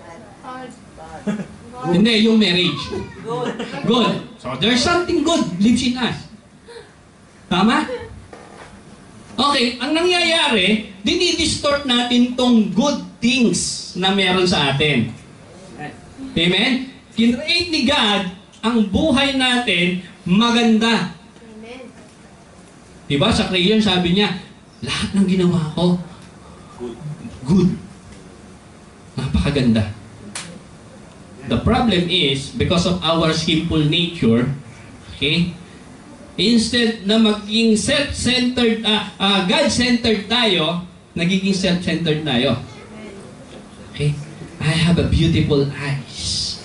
Hindi, yung marriage. Good. Good. So there's something good lives in us. Tama? Okay, ang nangyayari, dinidistort natin tong good things na meron sa atin. Amen? Kinreate ni God ang buhay natin maganda. Diba? Sa creation sabi niya, lahat ng ginawa ko, Good. Napakaganda. The problem is, because of our simple nature, okay, instead na maging self-centered, uh, uh, God-centered tayo, nagiging self-centered tayo. Okay? I have a beautiful eyes.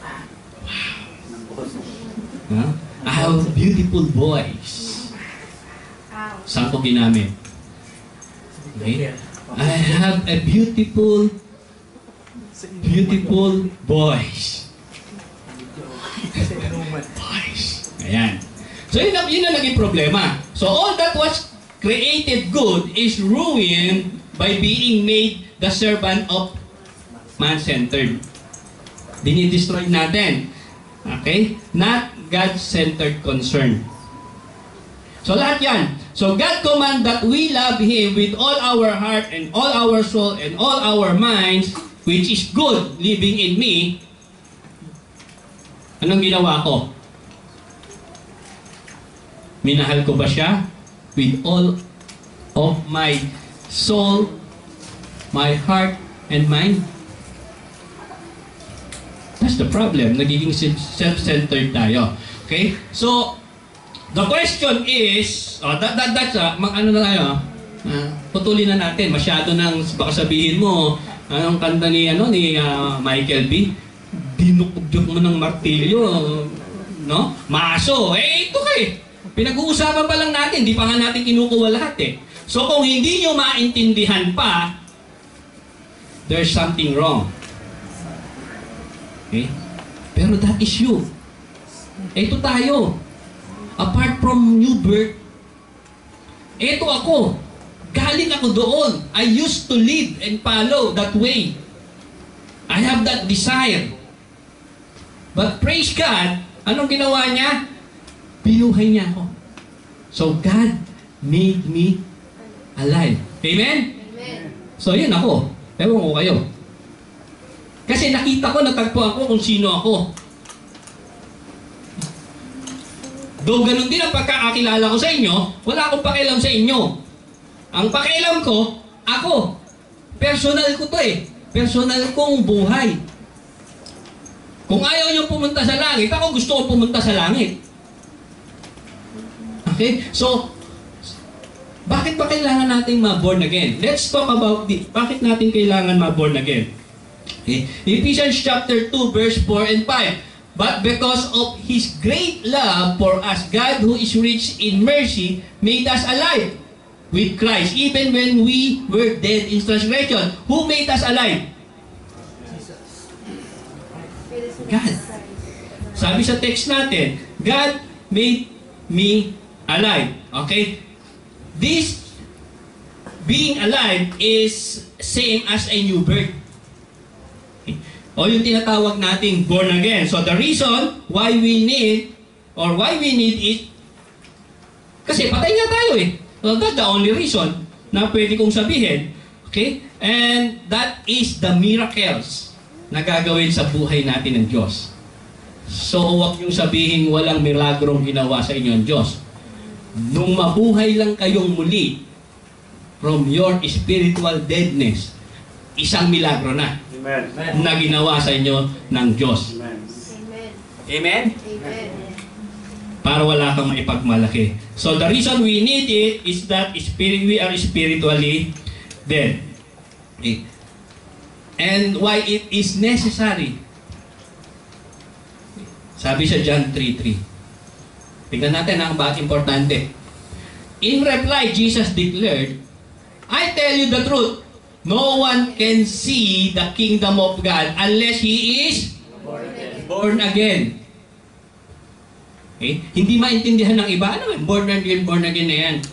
Wow. Huh? I have a beautiful voice. Saan ko ginamit? Okay? I have a beautiful, beautiful voice. Voice. Ayan. So yun, yun ang naging problema. So all that was created good is ruined by being made the servant of man-centered. Dinidestroy natin. Okay? Not God-centered concern. So lahat yan. So God command that we love Him with all our heart and all our soul and all our minds, which is good living in me. Anong ginawa ko? Minahal ko ba siya with all of my soul, my heart, and mind? That's the problem. Nagiging self-centered tayo. Okay? So, the question is, oh, that, that, that's, uh, mag, ano na tayo, uh, putulin na natin. Masyado nang, baka sabihin mo, anong kanta ni, ano, ni uh, Michael B? Dinukdyok mo ng martilyo, no? Maso. Eh, ito kay. Pinag-uusapan pa lang natin, di pa nga natin kinukuha lahat eh. So, kung hindi nyo maintindihan pa, there's something wrong. Okay? Pero that is you. Ito tayo. Apart from new birth, ito ako. Galing ako doon. I used to live and follow that way. I have that desire. But praise God, anong ginawa niya? Binuhay niya ako. So God made me alive. Amen? Amen. So yun ako. Ewan ko kayo. Kasi nakita ko, natagpuan ko kung sino ako. Though ganun din ang pagkakakilala ko sa inyo, wala akong pakialam sa inyo. Ang pakialam ko, ako. Personal ko to eh. Personal kong buhay. Kung ayaw nyo pumunta sa langit, ako gusto ko pumunta sa langit. Okay? So, bakit ba kailangan natin ma-born again? Let's talk about this. Bakit natin kailangan ma-born again? Okay. Ephesians chapter two, verse four and five. But because of His great love for us, God who is rich in mercy, made us alive with Christ, even when we were dead in transgression. Who made us alive? God. Sabi sa text natin, God made me alive. Okay? This being alive is same as a new birth. O yung tinatawag nating born again. So the reason why we need or why we need it, kasi patay nga tayo eh. So that's the only reason na pwede kong sabihin. Okay? And that is the miracles na gagawin sa buhay natin ng Diyos. So huwag yung sabihin walang milagrong ginawa sa inyo ng Diyos. Nung mabuhay lang kayong muli from your spiritual deadness, isang milagro na. Amen. Na ginawa sa inyo ng Diyos. Amen. Amen. Amen? Amen. Para wala kang maipagmalaki. So the reason we need it is that spirit, we are spiritually dead. Okay. And why it is necessary. Sabi sa John three three. Tingnan natin ang bakit importante. In reply, Jesus declared, I tell you the truth. No one can see the kingdom of God unless he is Born again. born again. Okay? Hindi maintindihan ng iba. Ano man? Born again, born again na yan.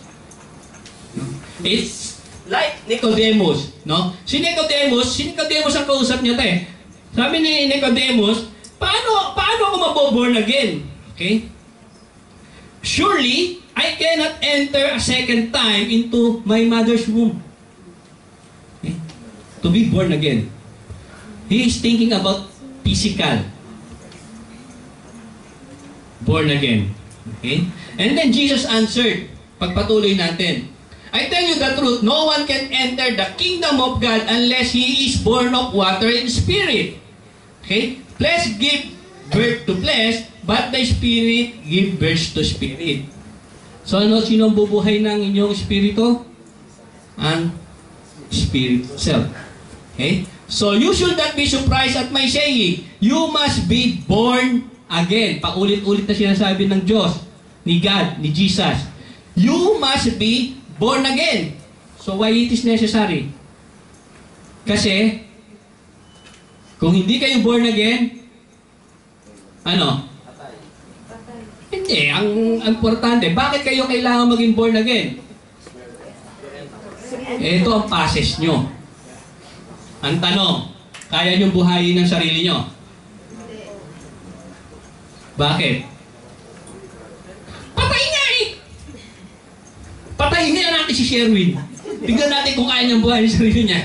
It's like Nicodemus. No? Si Nicodemus, si Nicodemus ang kausap niya tayo. Sabi ni Nicodemus, paano, paano ako maboborn again? Okay? Surely, I cannot enter a second time into my mother's womb. To be born again. He is thinking about physical. Born again. Okay? And then Jesus answered, pagpatuloy natin, I tell you the truth, no one can enter the kingdom of God unless he is born of water and spirit. Okay? Flesh give birth to flesh, but the spirit give birth to spirit. So ano, sino ang bubuhay ng inyong espiritu? Ang spirit self. Okay? So you should not be surprised at my saying, you must be born again. Paulit-ulit na sinasabi ng Diyos, ni God, ni Jesus. You must be born again. So why it is necessary? Kasi, kung hindi kayo born again, ano? Hindi. Ang importante, bakit kayo kailangan maging born again? Ito ang process nyo. Ang tanong, kaya nyo buhayin ang sarili nyo? Bakit? Patay nga eh! Patayin nga natin si Sherwin. Tignan natin kung kaya niyang buhayin ang sarili niya.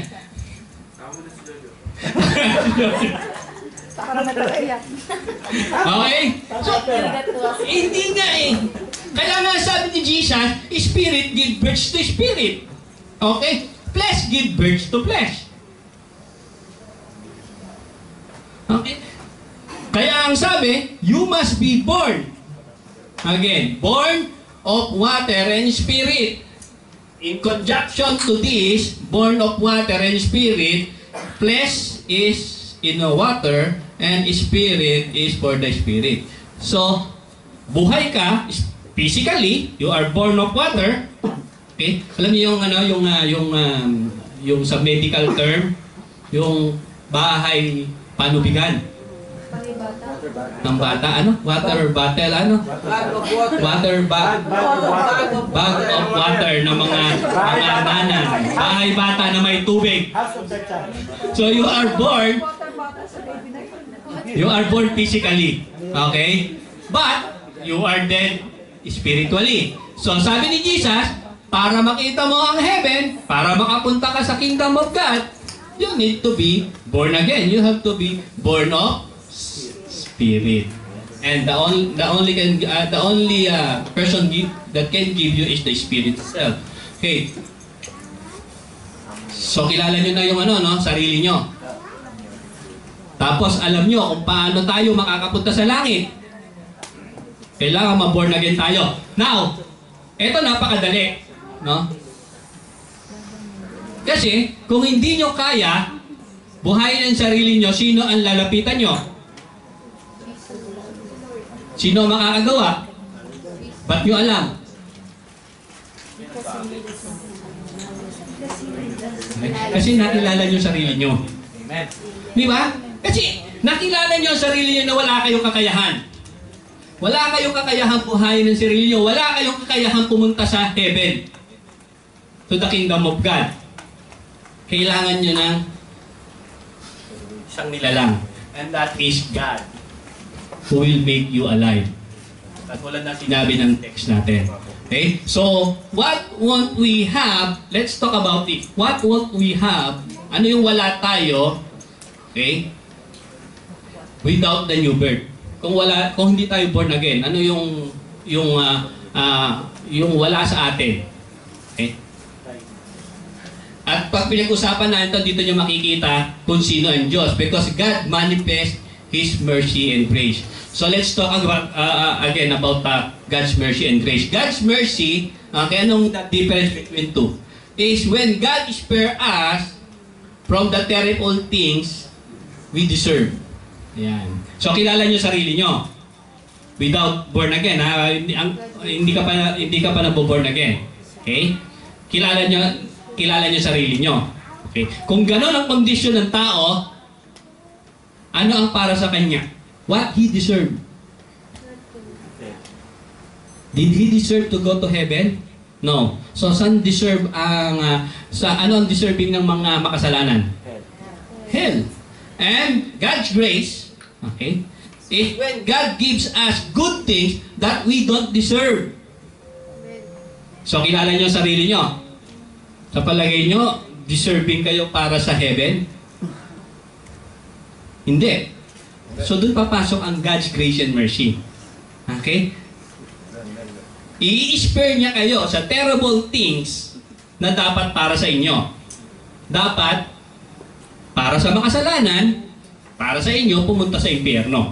Okay? So, hindi nga eh. Kaya nga sabi ni Jesus, Spirit give birth to Spirit. Okay? Flesh give birth to flesh. Okay? Kaya ang sabi, you must be born. Again, born of water and spirit. In conjunction to this, born of water and spirit, flesh is in the water and spirit is for the spirit. So, buhay ka physically, you are born of water. Okay? Alam niyo yung ano, yung uh, yung um, yung sa medical term, yung bahay panubigan ng bata, ano? Water bottle, ano? Water bag. Bag of water ng mga mga nanan. Bahay bata na may tubig. So you are born, you are born physically. Okay? But, you are dead spiritually. So sabi ni Jesus, para makita mo ang heaven, para makapunta ka sa kingdom of God, you need to be born again. You have to be born of spirit. And the only the only can uh, the only uh, person give, that can give you is the spirit itself. Okay. So kilala niyo na yung ano no, sarili niyo. Tapos alam niyo kung paano tayo makakapunta sa langit. Kailangan ma-born again tayo. Now, eto napakadali, no? Kasi kung hindi niyo kaya buhayin ang sarili niyo, sino ang lalapitan niyo? Sino makakagawa? Ba't nyo alam? Kasi nakilala nyo sarili nyo. Amen. Di ba? Kasi nakilala nyo ang sarili nyo na wala kayong kakayahan. Wala kayong kakayahan buhayin ng sarili nyo. Wala kayong kakayahan pumunta sa heaven. To the kingdom of God. Kailangan nyo ng isang nilalang. And that is God, who will make you alive. Katulad na sinabi ng text natin. Okay? So, what won't we have? Let's talk about it. What won't we have? Ano yung wala tayo? Okay? Without the new birth. Kung wala, kung hindi tayo born again, ano yung yung uh, uh, yung wala sa atin? Okay? At pag pinag-usapan natin dito niyo makikita kung sino ang Diyos, because God manifests His mercy and grace. So let's talk about uh, uh, again about uh, God's mercy and grace. God's mercy, okay, anong the difference between two? Is when God spare us from the terrible things we deserve. Yan. So kilala niyo sarili niyo. Without born again, ha? Hindi, ang, hindi ka pa hindi ka pa naboborn again. Okay? Kilala niyo kilala niyo sarili niyo. Okay? Kung gano'n ang kondisyon ng tao, ano ang para sa kanya? What he deserved. Did he deserve to go to heaven? No. So, saan deserve ang, uh, sa ano ang deserving ng mga makasalanan? Hell. And God's grace, okay, is when God gives us good things that we don't deserve. So, kilala niyo sarili niyo. Sa palagay niyo, deserving kayo para sa heaven? Hindi. So, doon papasok ang God's grace and mercy. Okay? I-spare niya kayo sa terrible things na dapat para sa inyo. Dapat para sa makasalanan, para sa inyo, pumunta sa impyerno.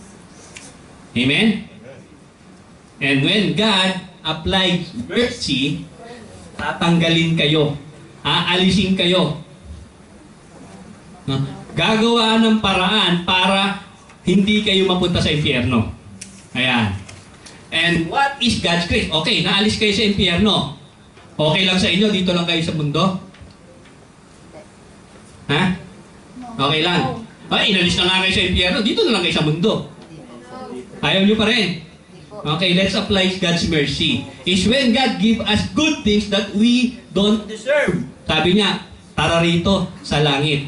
Amen? And when God applied mercy, tatanggalin kayo, aalisin kayo. No? Gagawa ng paraan para hindi kayo mapunta sa impyerno. Ayan. And what is God's grace? Okay, naalis kayo sa impyerno. Okay lang sa inyo, dito lang kayo sa mundo? Ha? Okay lang. Ay, inalis na nga kayo sa impyerno, dito na lang kayo sa mundo. Ayaw nyo pa rin. Okay, let's apply God's mercy. Is when God give us good things that we don't deserve. Sabi niya, tara rito sa langit.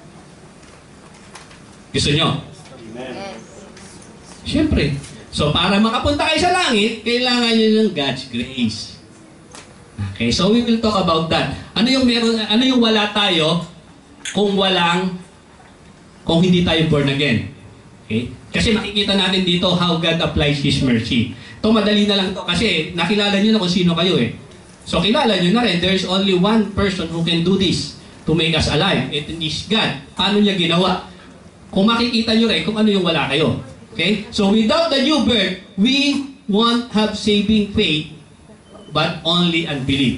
Gusto nyo? Yes. Siyempre. So, para makapunta kayo sa langit, kailangan nyo ng God's grace. Okay, so we will talk about that. Ano yung meron, ano yung wala tayo kung walang, kung hindi tayo born again? Okay? Kasi makikita natin dito how God applies His mercy. Ito, madali na lang to kasi nakilala nyo na kung sino kayo eh. So, kilala nyo na rin, there is only one person who can do this to make us alive. It is God. Paano niya ginawa? Kung makikita nyo rin kung ano yung wala kayo. Okay? So, without the new birth, we won't have saving faith, but only unbelief.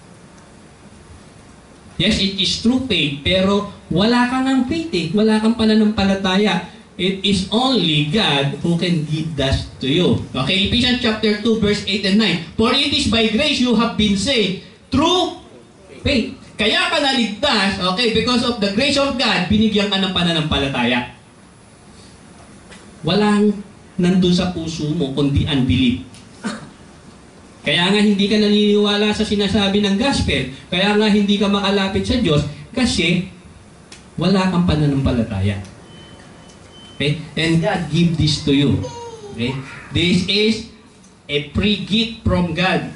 Yes, it is true faith, pero wala kang ang faith eh. Wala kang pananampalataya. It is only God who can give that to you. Okay, Ephesians chapter two, verse eight and nine. For it is by grace you have been saved through faith. Kaya ka naligtas, okay, because of the grace of God, binigyan ka ng pananampalataya. Walang nandun sa puso mo, kundi unbelief. Kaya nga hindi ka naniniwala sa sinasabi ng gospel. Kaya nga hindi ka makalapit sa Diyos kasi wala kang pananampalataya. Okay? And God give this to you. Okay? This is a free gift from God.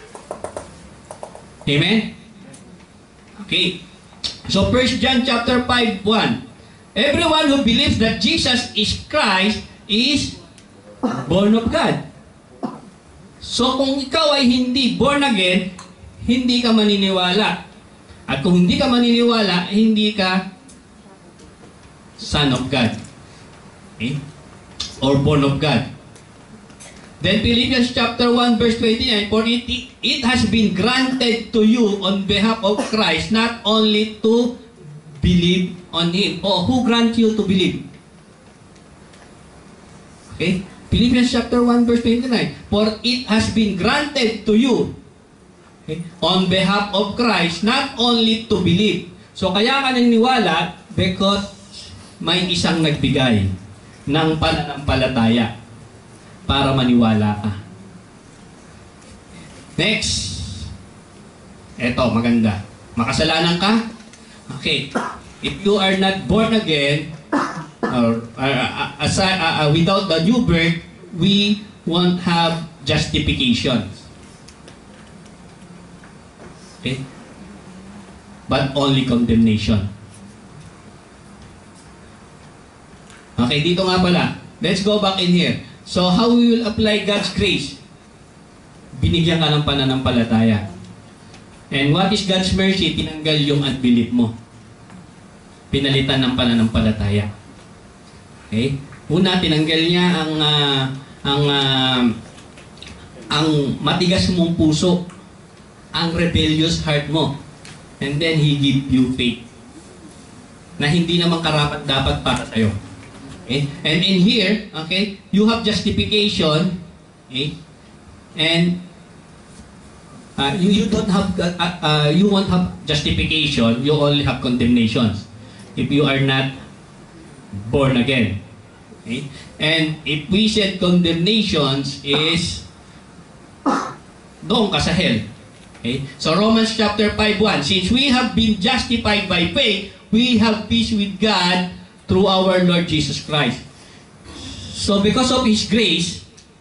Amen? Okay. So First John chapter five, one. Everyone who believes that Jesus is Christ is born of God. So kung ikaw ay hindi born again, hindi ka maniniwala. At kung hindi ka maniniwala, hindi ka son of God. Okay? Or born of God. Then Philippians chapter one verse twenty-nine, for it, it has been granted to you on behalf of Christ not only to believe on Him. Oh, who grant you to believe? Okay? Philippians chapter one verse twenty-nine, for it has been granted to you, okay, on behalf of Christ not only to believe. So kaya ka naniniwala because may isang nagbigay ng pananampalataya para maniwala ka. Next. Eto, maganda. Makasalanan ka? Okay. If you are not born again, or uh, aside, uh, uh, without the new birth, we won't have justification. Okay? But only condemnation. Okay, dito nga pala. Let's go back in here. So, how we will apply God's grace? Binigyan ka ng pananampalataya. And what is God's mercy? Tinanggal yung unbelief mo. Pinalitan ng pananampalataya. Okay? Una, tinanggal niya ang uh, ang uh, ang matigas mong puso, ang rebellious heart mo. And then He give you faith na hindi naman karapat dapat para sa'yo. Okay? And in here, okay, you have justification, okay? And uh, you, you don't have uh, uh, you won't have justification, you only have condemnation if you are not born again. Okay? And if we said condemnations is doon ka sa hell. Okay? So Romans chapter five, one, since we have been justified by faith, we have peace with God through our Lord Jesus Christ. So because of His grace,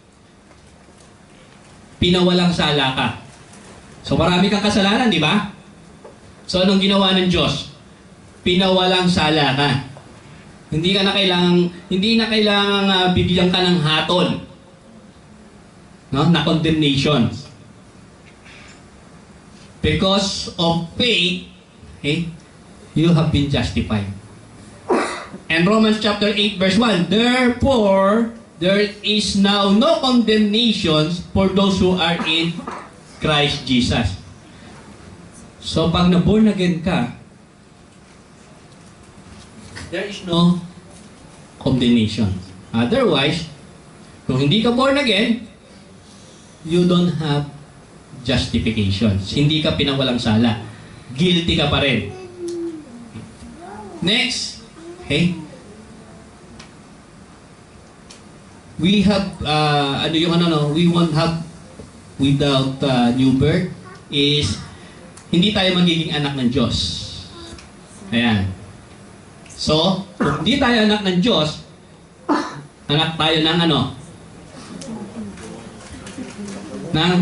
pinawalang sala ka. So marami kang kasalanan, di ba? So anong ginawa ng Diyos? Pinawalang sala ka. Hindi ka na kailangang, hindi na kailangang uh, bigyan ka ng hatol. No? Na condemnation. because of faith, okay, you have been justified. And Romans chapter eight verse one, therefore, there is now no condemnation for those who are in Christ Jesus. So, pag na-born again ka, there is no condemnation. Otherwise, kung hindi ka born again, you don't have justification. Hindi ka pinawalang sala. Guilty ka pa rin. Next, okay? We have, uh, ano yung ano, no? We won't have without uh, new birth is hindi tayo magiging anak ng Diyos. Ayan. So, kung hindi tayo anak ng Diyos, anak tayo ng ano? Ng?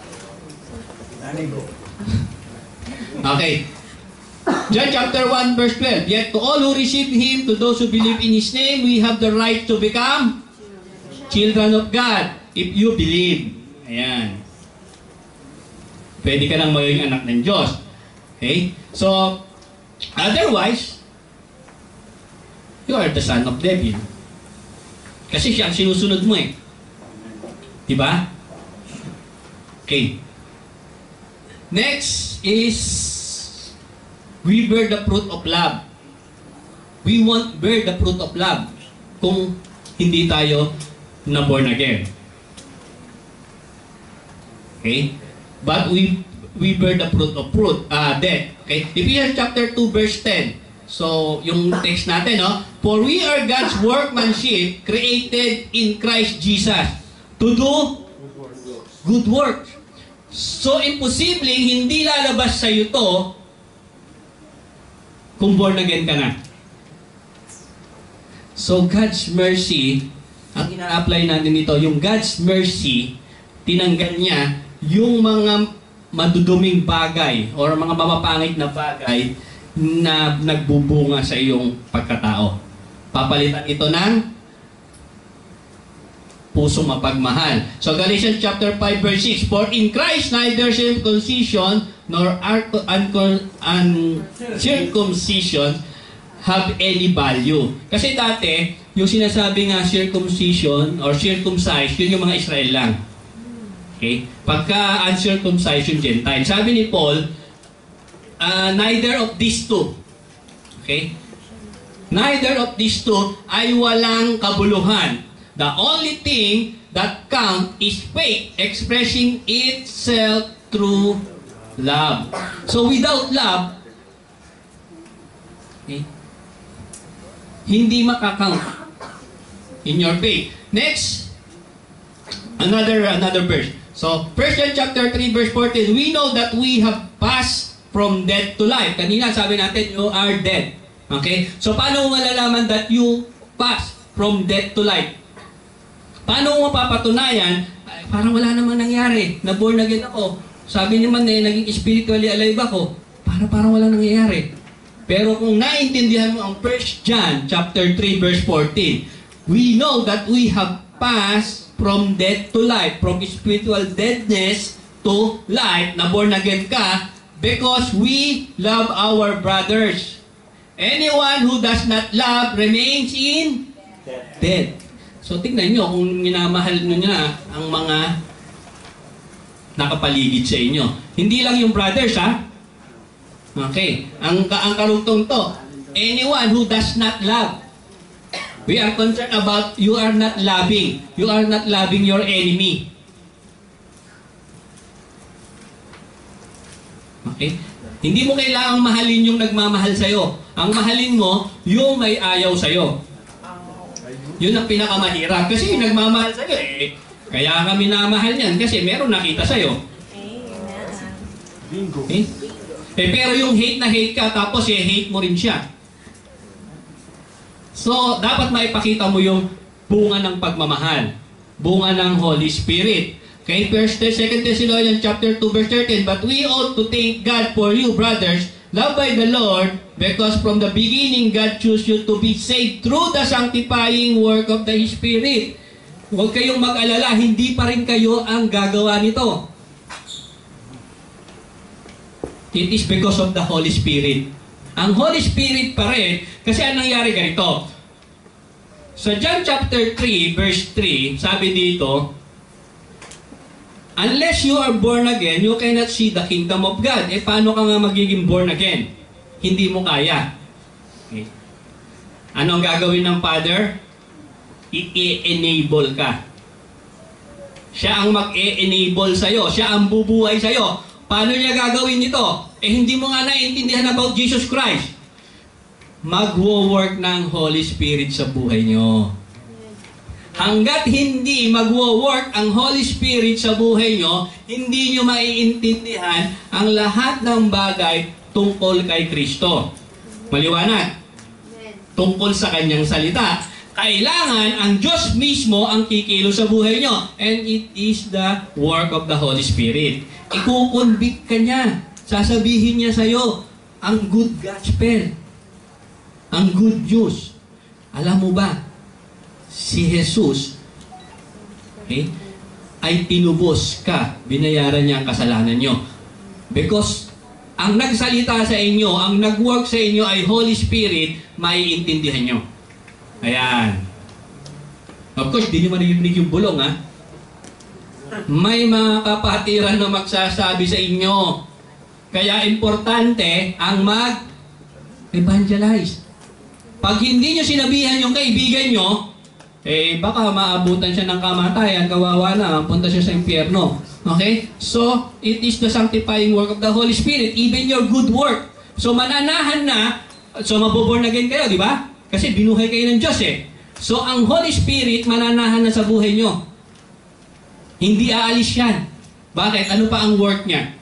Okay. John chapter one verse twelve. Yet to all who receive Him, to those who believe in His name, we have the right to become children of God. If you believe. Ayan. Pwede ka lang maging anak ng Diyos. Okay? So, otherwise, you are the son of devil. Kasi siya ang sinusunod mo eh. Diba? Okay. Next is we bear the fruit of love. We won't bear the fruit of love kung hindi tayo na born again. Okay? But we we bear the fruit of fruit, uh, death. Okay? Ephesians chapter two verse ten. So, yung text natin, no? For we are God's workmanship created in Christ Jesus to do good works. So, imposibleng hindi lalabas sa iyo to kung born again ka na. So, God's mercy, ang ina-apply natin dito, yung God's mercy, tinanggal niya yung mga maduduming bagay or mga mapapangit na bagay na nagbubunga sa iyong pagkatao. Papalitan ito ng pusong mapagmahal. So Galatians chapter five verse six, for in Christ neither circumcision nor uncircumcision have any value. Kasi dati, yung sinasabi nga circumcision or circumcised, yun yung mga Israel lang. Okay? Pagka uncircumcised yung Gentile. Sabi ni Paul, uh, neither of these two. Okay? Neither of these two ay walang kabuluhan. The only thing that count is faith expressing itself through love. So without love, okay, hindi makakount in your faith. Next, another another verse. So, First John chapter three verse fourteen, we know that we have passed from death to life. Kanina sabi natin, you are dead. Okay? So, paano mo malalaman that you pass from death to life? Paano mo mapapatunayan? Ay, parang wala namang nangyari. Na-born again ako. Sabi naman eh, naging spiritually alive ako. Para parang wala nangyayari. Pero kung naintindihan mo ang First John chapter three verse fourteen, we know that we have passed from death to life, from spiritual deadness to life, na born again ka, because we love our brothers. Anyone who does not love remains in death. So tingnan nyo kung minamahal nyo na ang mga nakapaligid sa inyo. Hindi lang yung brothers, ha? Okay. Ang, ang karugtong to, anyone who does not love. We are concerned about you are not loving. You are not loving your enemy. Okay? Hindi mo kailangang mahalin yung nagmamahal sa'yo. Ang mahalin mo, yung may ayaw sa'yo. Yun ang pinakamahirap. Kasi yung nagmamahal sa'yo, eh, kaya kami namahal niyan kasi meron nakita sa'yo. Okay? Eh, pero yung hate na hate ka, tapos eh, hate mo rin siya. So, dapat maipakita mo yung bunga ng pagmamahal. Bunga ng Holy Spirit. Okay, First Second Thessalonians chapter two verse thirteen, but we ought to thank God for you, brothers, loved by the Lord, because from the beginning God chose you to be saved through the sanctifying work of the Spirit. Huwag kayong mag-alala, hindi pa rin kayo ang gagawa nito. It is because of the Holy Spirit. Ang Holy Spirit pa rin, kasi anong nangyari ganito? Sa John chapter three, verse three, sabi dito, unless you are born again, you cannot see the kingdom of God. Eh, paano ka nga magiging born again? Hindi mo kaya. Okay. Ano ang gagawin ng Father? I-enable ka. Siya ang mag-e-enable sa'yo. Siya ang bubuhay sa'yo. Paano niya gagawin ito? Eh, hindi mo nga naiintindihan about Jesus Christ. Magwo-work ng Holy Spirit sa buhay niyo. Hanggat hindi magwo-work ang Holy Spirit sa buhay niyo, hindi niyo maiintindihan ang lahat ng bagay tungkol kay Kristo. Maliwanag? Tungkol sa kanyang salita. Kailangan ang Diyos mismo ang kikilos sa buhay nyo. And it is the work of the Holy Spirit. Ikukonvict ka niya. Sasabihin niya sa'yo ang good gospel. Ang good news. Alam mo ba, si Jesus, okay, ay tinubos ka. Binayaran niya ang kasalanan nyo. Because ang nagsalita sa inyo, ang nag-work sa inyo ay Holy Spirit, maiintindihan nyo. Ayan. Of course, di nyo maririnig yung bulong, ha? May mga kapatiran na magsasabi sa inyo. Kaya importante ang mag-evangelize. Pag hindi nyo sinabihan yung kaibigan nyo, eh baka maabutan siya ng kamatayan, kawawa na, punta siya sa impyerno. Okay? So, it is the sanctifying work of the Holy Spirit, even your good work. So, mananahan na, so maboborn again kayo, di ba? Kasi binuhay kayo ng Diyos eh. So, ang Holy Spirit mananahan na sa buhay nyo. Hindi aalis yan. Bakit? Ano pa ang work niya?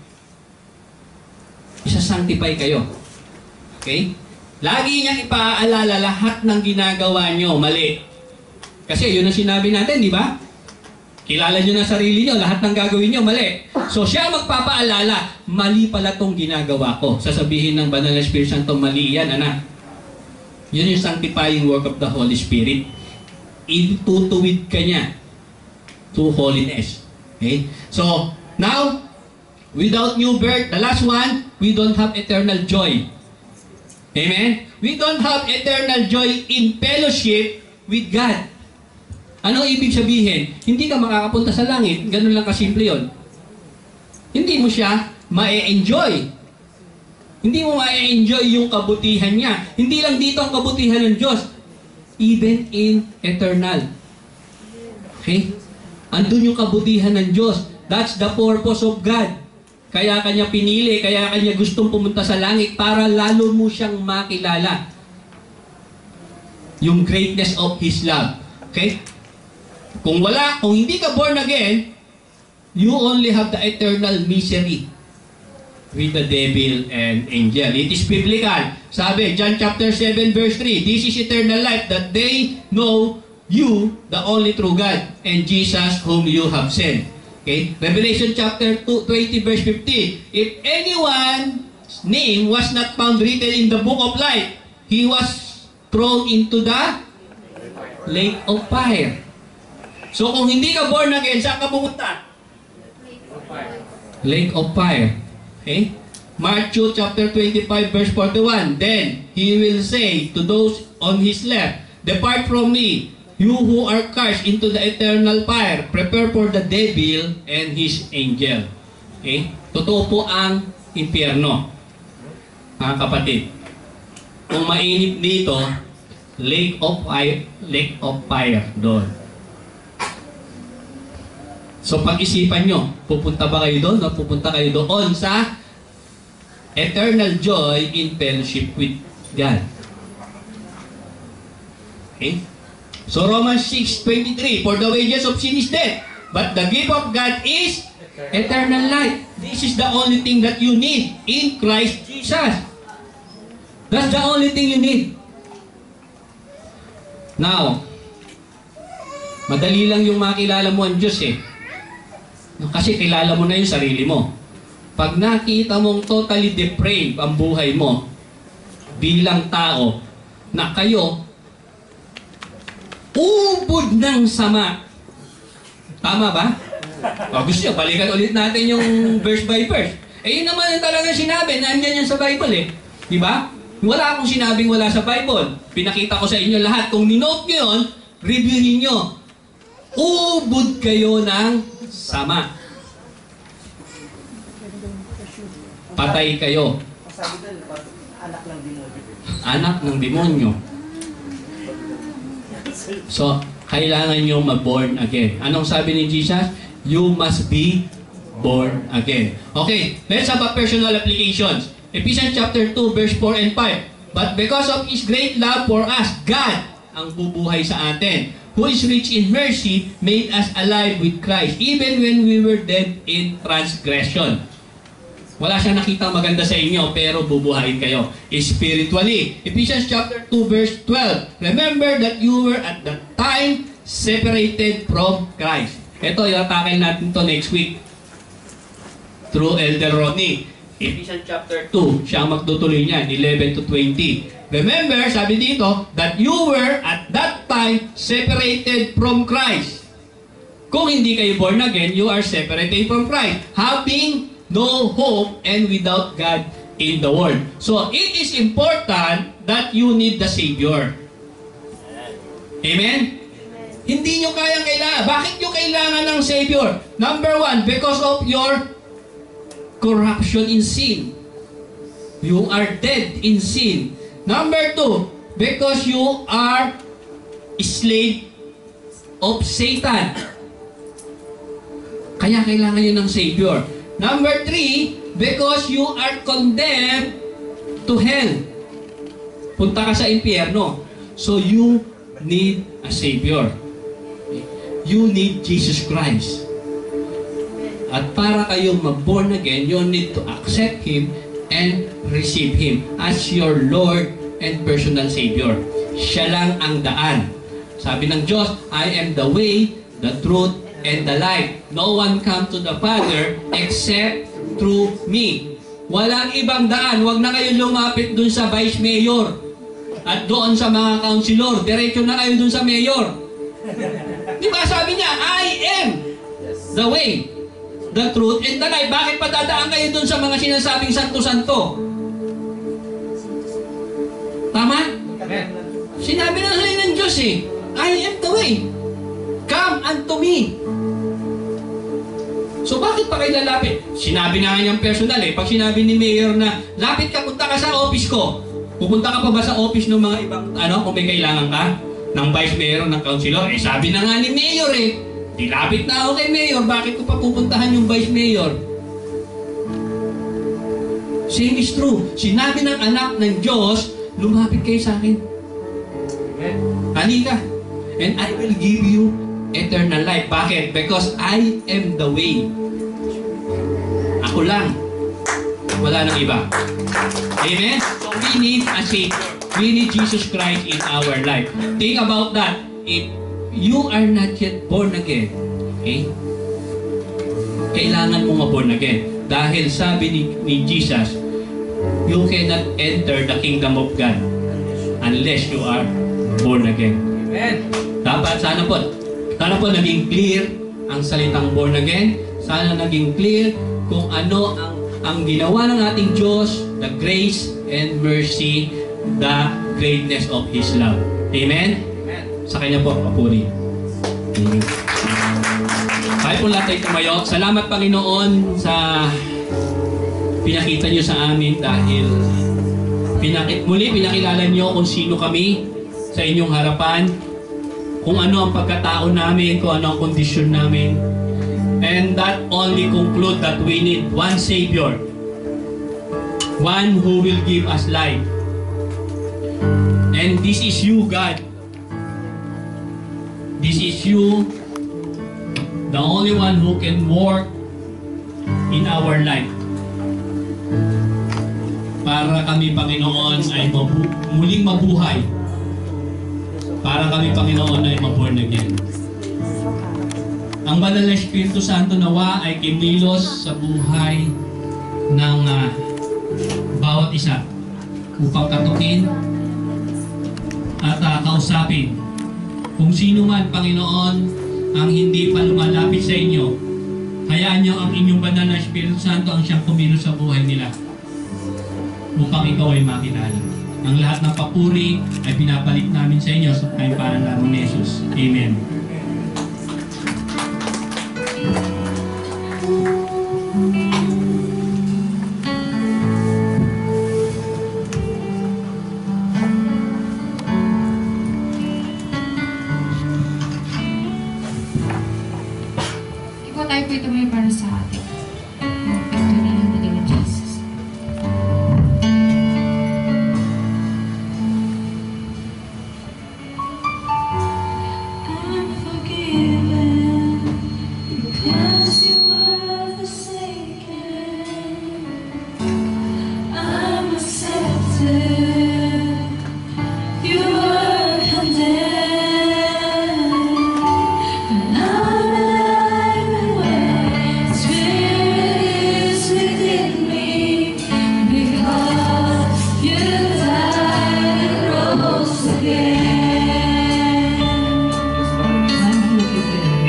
Isa-sanctify kayo. Okay? Lagi niyang ipaalala lahat ng ginagawa nyo mali. Kasi yun ang sinabi natin, di ba? Kilala nyo na sarili nyo, lahat ng gagawin nyo mali. So, siya magpapaalala, mali pala tong ginagawa ko. Sasabihin ng Banal na Espiritu Santo, mali yan, anak. Yun yung sanctifying work of the Holy Spirit. Itutuwid ka niya to holiness. Okay? So, now, without new birth, the last one, we don't have eternal joy. Amen? We don't have eternal joy in fellowship with God. Ano ibig sabihin? Hindi ka makakapunta sa langit. Ganun lang kasimple yun. Hindi mo siya ma-enjoy. Hindi mo ma-enjoy yung kabutihan niya. Hindi lang dito ang kabutihan ng Diyos. Even in eternal. Okay? Andun yung kabutihan ng Diyos. That's the purpose of God. Kaya kanya pinili, kaya kanya gustong pumunta sa langit para lalo mo siyang makilala. Yung greatness of His love. Okay? Kung wala, kung hindi ka born again, you only have the eternal misery with the devil and angel. It is biblical. Sabi, John chapter seven verse three, this is eternal life, that they know you, the only true God, and Jesus whom you have sent. Okay? Revelation chapter two, twenty verse fifteen, if anyone's name was not found written in the book of life, he was thrown into the lake of fire. So kung hindi ka born again, saan ka pumunta? Lake of fire. Okay? Matthew chapter twenty-five verse forty-one, then he will say to those on his left, depart from me, you who are cast into the eternal fire, prepare for the devil and his angel. Okay? Totoo po ang impyerno. Mga kapatid, kung mainit dito, lake of fire, lake of fire doon. So pag-isipan nyo, pupunta ba kayo doon o pupunta kayo doon sa eternal joy in fellowship with God. Okay? So Romans six twenty-three, for the wages of sin is death, but the gift of God is eternal life. This is the only thing that you need in Christ Jesus. That's the only thing you need. Now, madali lang yung makilala mo ang Diyos eh. Kasi kilala mo na yung sarili mo. Pag nakita mong totally depraved ang buhay mo bilang tao, na kayo ubod ng sama. Tama ba? O, gusto nyo, balikan ulit natin yung verse by verse. Eh yun naman yung talagang sinabi, nandiyan yan sa Bible eh. Di ba? Wala akong sinabing wala sa Bible. Pinakita ko sa inyo lahat. Kung ninote nyo yun, reviewin nyo. Ubod kayo ng sama. Patay kayo. Anak ng demonyo. Anak ng demonyo. So, kailangan nyo mag-born again. Anong sabi ni Jesus? You must be born again. Okay, let's have a personal applications. Ephesians chapter two, verse four and five. But because of His great love for us, God, ang bubuhay sa atin, who is rich in mercy, made us alive with Christ, even when we were dead in transgression. Wala siyang nakita maganda sa inyo, pero bubuhayin kayo spiritually. Ephesians chapter two, verse twelve. Remember that you were at that time separated from Christ. Ito, iatakin natin to next week through Elder Rodney. Ephesians chapter two, siya ang magtutuloy niyan, eleven to twenty. Remember, sabi dito, that you were at that time separated from Christ. Kung hindi kayo born again, you are separated from Christ, having no hope and without God in the world. So, it is important that you need the Savior. Amen? Hindi nyo kayang kailangan. Bakit nyo kailangan ng Savior? Number one, because of your corruption in sin. You are dead in sin. Number two, because you are slave of Satan. Kaya kailangan nyo ng Savior. Number three, because you are condemned to hell. Punta ka sa impyerno. So you need a Savior. You need Jesus Christ. At para kayong mag-born again, you need to accept Him and receive Him as your Lord and personal Savior. Siya lang ang daan. Sabi ng Diyos, I am the way, the truth, and the life. No one come to the Father except through me. Walang ibang daan. Huwag na kayo lumapit dun sa Vice Mayor at doon sa mga councilor. Diretso na kayo dun sa Mayor. Di ba sabi niya, I am the way, the truth, and the life. Bakit pa dadaan kayo dun sa mga sinasabing santo-santo? Tama? Sinabi na sa'yo ng Diyos eh, I am the way. Come unto me. So bakit pa kayo lalapit? Sinabi na nga niyang personal eh. Pag sinabi ni Mayor na, lapit ka, punta ka sa office ko. Pupunta ka pa ba sa office ng mga ibang, ano, kung may kailangan ka? Ng Vice Mayor, ng Councilor? Eh sabi na nga ni Mayor eh. Dilapit na ako kay Mayor, bakit ko pa pupuntahan yung Vice Mayor? Same is true. Sinabi ng anak ng Diyos, lumapit kayo sa akin. Halika. And I will give you eternal life. Bakit? Because I am the way. Ako lang. Wala nang iba. Amen? So we need a Savior. We need Jesus Christ in our life. Think about that. If you are not yet born again, okay? Kailangan mo ma-born again. Dahil sabi ni, ni Jesus, you cannot enter the kingdom of God unless you are born again. Amen. Dapat sana po, sana po naging clear ang salitang born again. Sana naging clear kung ano ang, ang ginawa ng ating Diyos, the grace and mercy, the greatness of His love. Amen? Amen. Sa Kanya po, papuri. Amen. Kaya po lahat tayo tumayo. Salamat Panginoon sa pinakita niyo sa amin dahil pinakit, muli pinakilala niyo kung sino kami sa inyong harapan, kung ano ang pagkatao namin, kung ano ang kondisyon namin. And that only conclude that we need one Savior, one who will give us life. And this is you, God. This is you, the only one who can work in our life. Para kami, Panginoon, ay mabu muling mabuhay. Para kami, Panginoon, ay maborn again. Ang Banal na Espiritu Santo nawa ay kimilos sa buhay ng uh, bawat isa upang katukin at uh, kausapin kung sino man, Panginoon, ang hindi pa lumalapit sa inyo Hayaan niyo ang inyong banal na Espiritu Santo ang siyang kumilos sa buhay nila upang ikaw ay makilala. Ang lahat ng papuri ay pinabalik namin sa inyo sa kaimpanan namin ni Jesus. Amen. Ikaw tayo po ito may para sa atin. Ito na yung naging ng Jesus. I'm forgiven because you were forsaken. I'm accepted. You were condemned. And I'm alive and well. Spirit is within me because you died and rose again. I'm forgiven.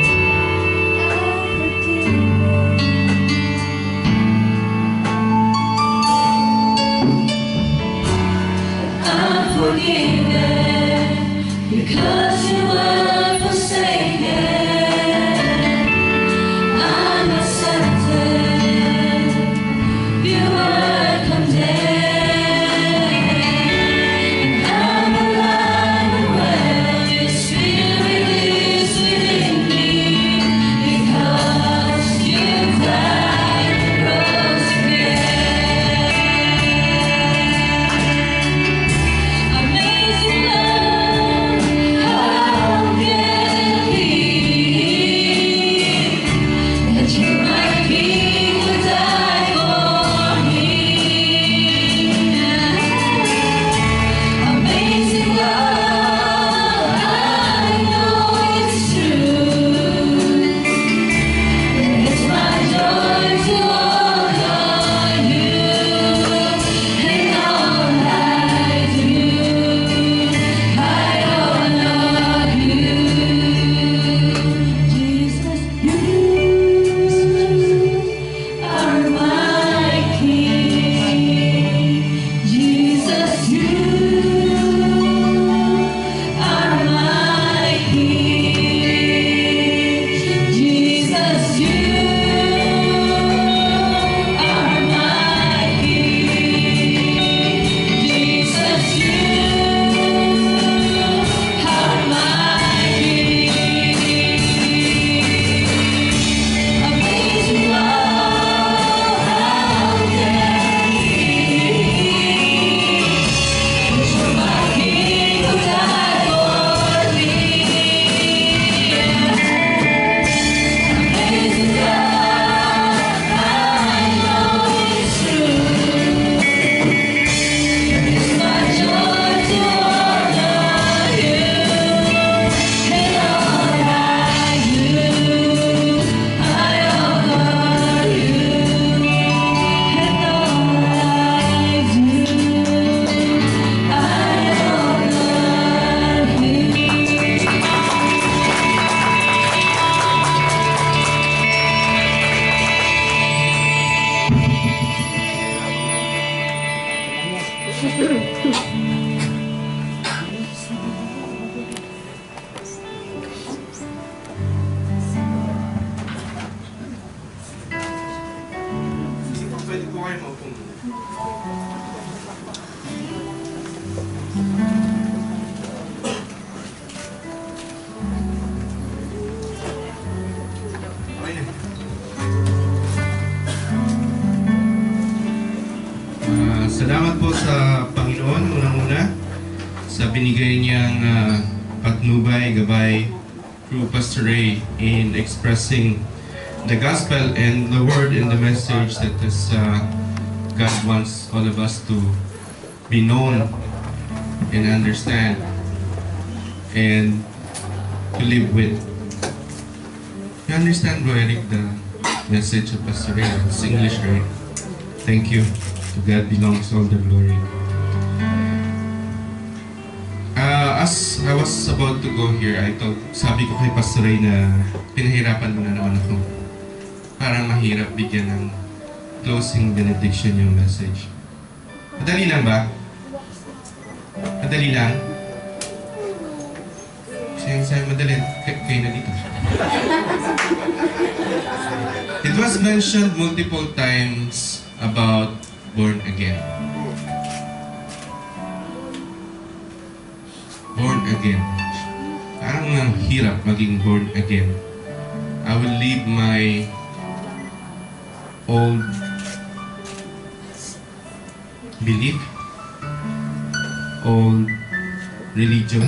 I'm forgiven because you were forsaken. I'm accepted. You were condemned. I'm alive and well. Your spirit is within me because you died and rose again. Amazing love, how can it be that you, my King, would die for me? Amazing love, I know it's true. It's my joy to honor you and all I do. I honor you, Jesus. You are my King, Jesus. You are my King, Jesus. You are my King, Jesus. You are my King. Amazing love, how can it be that you're my King who died for me? Amazing love, I know it's true. It's my joy to honor you and all I do. I honor you and all I do. I Pwede po kayo maupo muna. Okay na. Ah, salamat po sa Panginoon, unang-una, sa binigay niyang ah, patnubay, gabay through Pastor Ray in expressing the gospel and the word and the message that is, uh, God wants all of us to be known and understand and to live with. You understand, Bro Eric, the message of Pastor Ray? It's English, right? Thank you. To God belongs all the glory. Uh, as I was about to go here, I thought, sabi ko kay Pastor Ray na pinahirapan mo na naman ako. parang mahirap bigyan ng closing benediction yung message. Madali lang ba? Madali lang? Siya sa'yo madali. Kay, kayo na dito. It was mentioned multiple times about born again. Born again. Parang ang hirap maging born again. I will leave my old belief, old religion.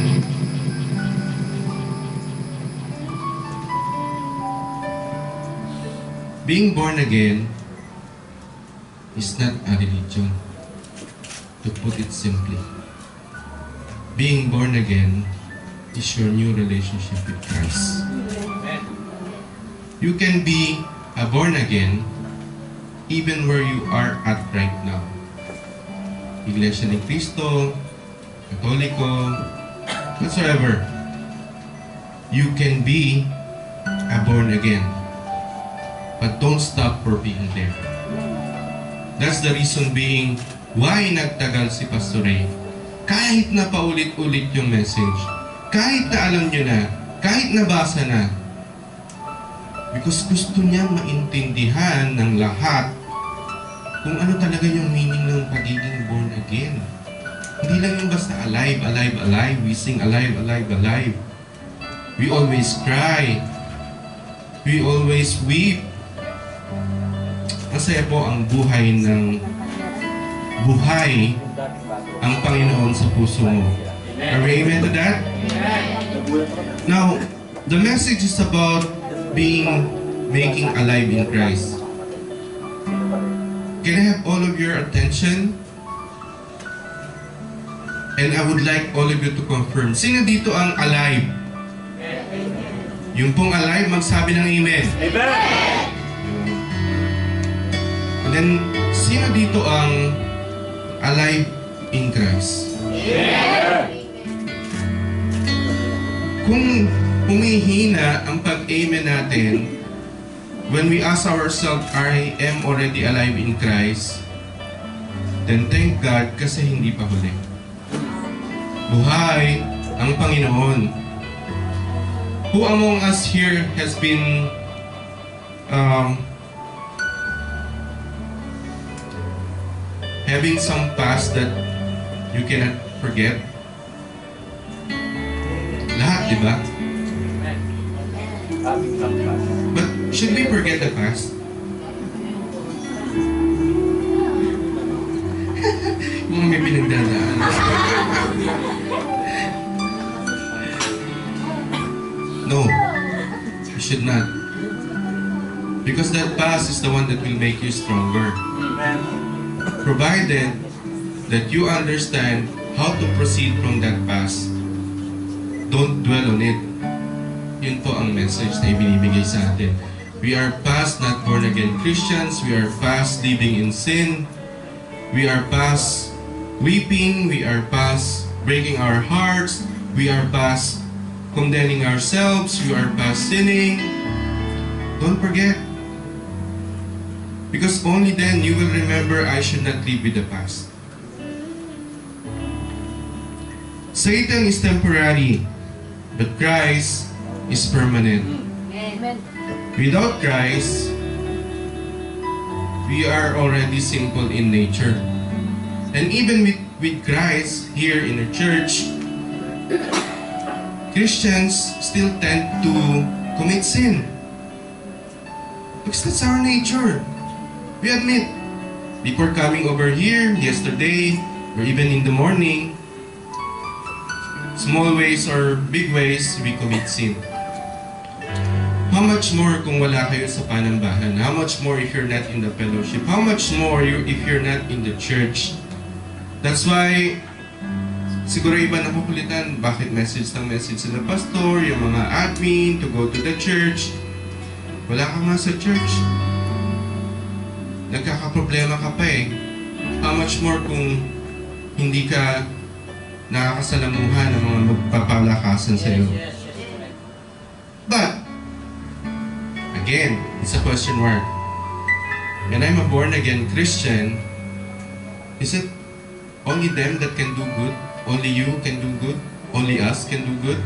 Being born again is not a religion, to put it simply. Being born again is your new relationship with Christ. You can be a born again even where you are at right now. Iglesia ni Cristo, Katoliko, whatsoever. You can be a born again. But don't stop for being there. That's the reason being why nagtagal si Pastor Ray. Kahit na paulit-ulit yung message, kahit na alam nyo na, kahit nabasa na, because gusto niya maintindihan ng lahat kung ano talaga yung meaning ng pagiging born again. Hindi lang yung basta alive, alive, alive. We sing alive, alive, alive. We always cry. We always weep. Masaya po ang buhay ng buhay ang Panginoon sa puso mo. Are we amen to that? Now, the message is about being, making alive in Christ. Can I have all of your attention? And I would like all of you to confirm. Sino dito ang alive? Yung pong alive, magsabi ng amen. Amen! And then, sino dito ang alive in Christ? Amen! Kung humihina ang pag-amen natin, when we ask ourselves, I am already alive in Christ, then thank God kasi hindi pa huli. Buhay ang Panginoon. Who among us here has been um, having some past that you cannot forget? Lahat, di ba? But should we forget the past? Yung may pinagdadaan. No, you should not. Because that past is the one that will make you stronger. Provided that you understand how to proceed from that past. Don't dwell on it. Yun po ang message na ibinibigay sa atin. We are past not born again Christians. We are past living in sin. We are past weeping. We are past breaking our hearts. We are past condemning ourselves. We are past sinning. Don't forget. Because only then you will remember I should not live with the past. Satan is temporary, but Christ is permanent. Amen. Without Christ, we are already sinful in nature. And even with, with Christ here in the church, Christians still tend to commit sin. Because that's our nature. We admit, before coming over here, yesterday, or even in the morning, small ways or big ways, we commit sin. How much more kung wala kayo sa panambahan? How much more if you're not in the fellowship? How much more you, if you're not in the church? That's why, siguro iba nakukulitan, bakit message ng message sila pastor, yung mga admin, to go to the church. Wala ka nga sa church. Nagkakaproblema ka pa eh. How much more kung hindi ka nakakasalamuhan ng mga magpapalakasan sa iyo. But, again? It's a question mark. And I'm a born-again Christian. Is it only them that can do good? Only you can do good? Only us can do good?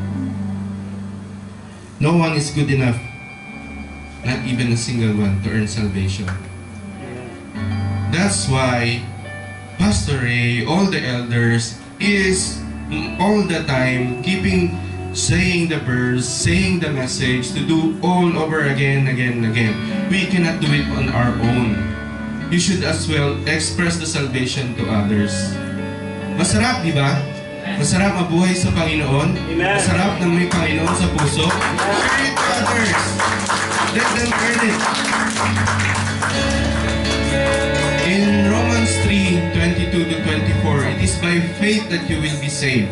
No one is good enough, not even a single one, to earn salvation. That's why Pastor Ray, all the elders, is all the time keeping saying the verse, saying the message, to do all over again, again, again. We cannot do it on our own. You should as well express the salvation to others. Masarap, di ba? Masarap mabuhay sa Panginoon. Amen. Masarap na may Panginoon sa puso. Share it to others. Let them earn it. In Romans three, twenty-two to twenty-four, it is by faith that you will be saved.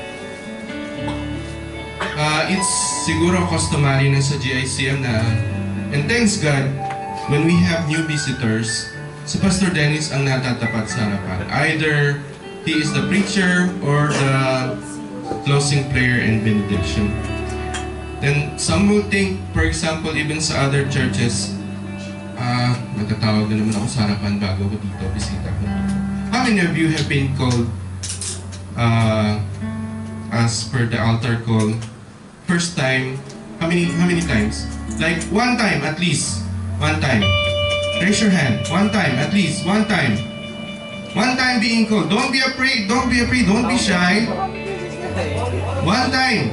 Uh, it's siguro customary na sa G I C M na, and thanks God, when we have new visitors, si Pastor Dennis ang natatapat sa harapan. Either he is the preacher or the closing prayer and benediction. Then some will think, for example, even sa other churches, ah, uh, nagtatawag na naman ako sa harapan bago ko dito, bisita ko dito. How many of you have been called uh, as per the altar call? First time, how many how many times? Like one time at least. One time. Raise your hand. One time at least. One time. One time being called. Don't be afraid. Don't be afraid. Don't be shy. One time.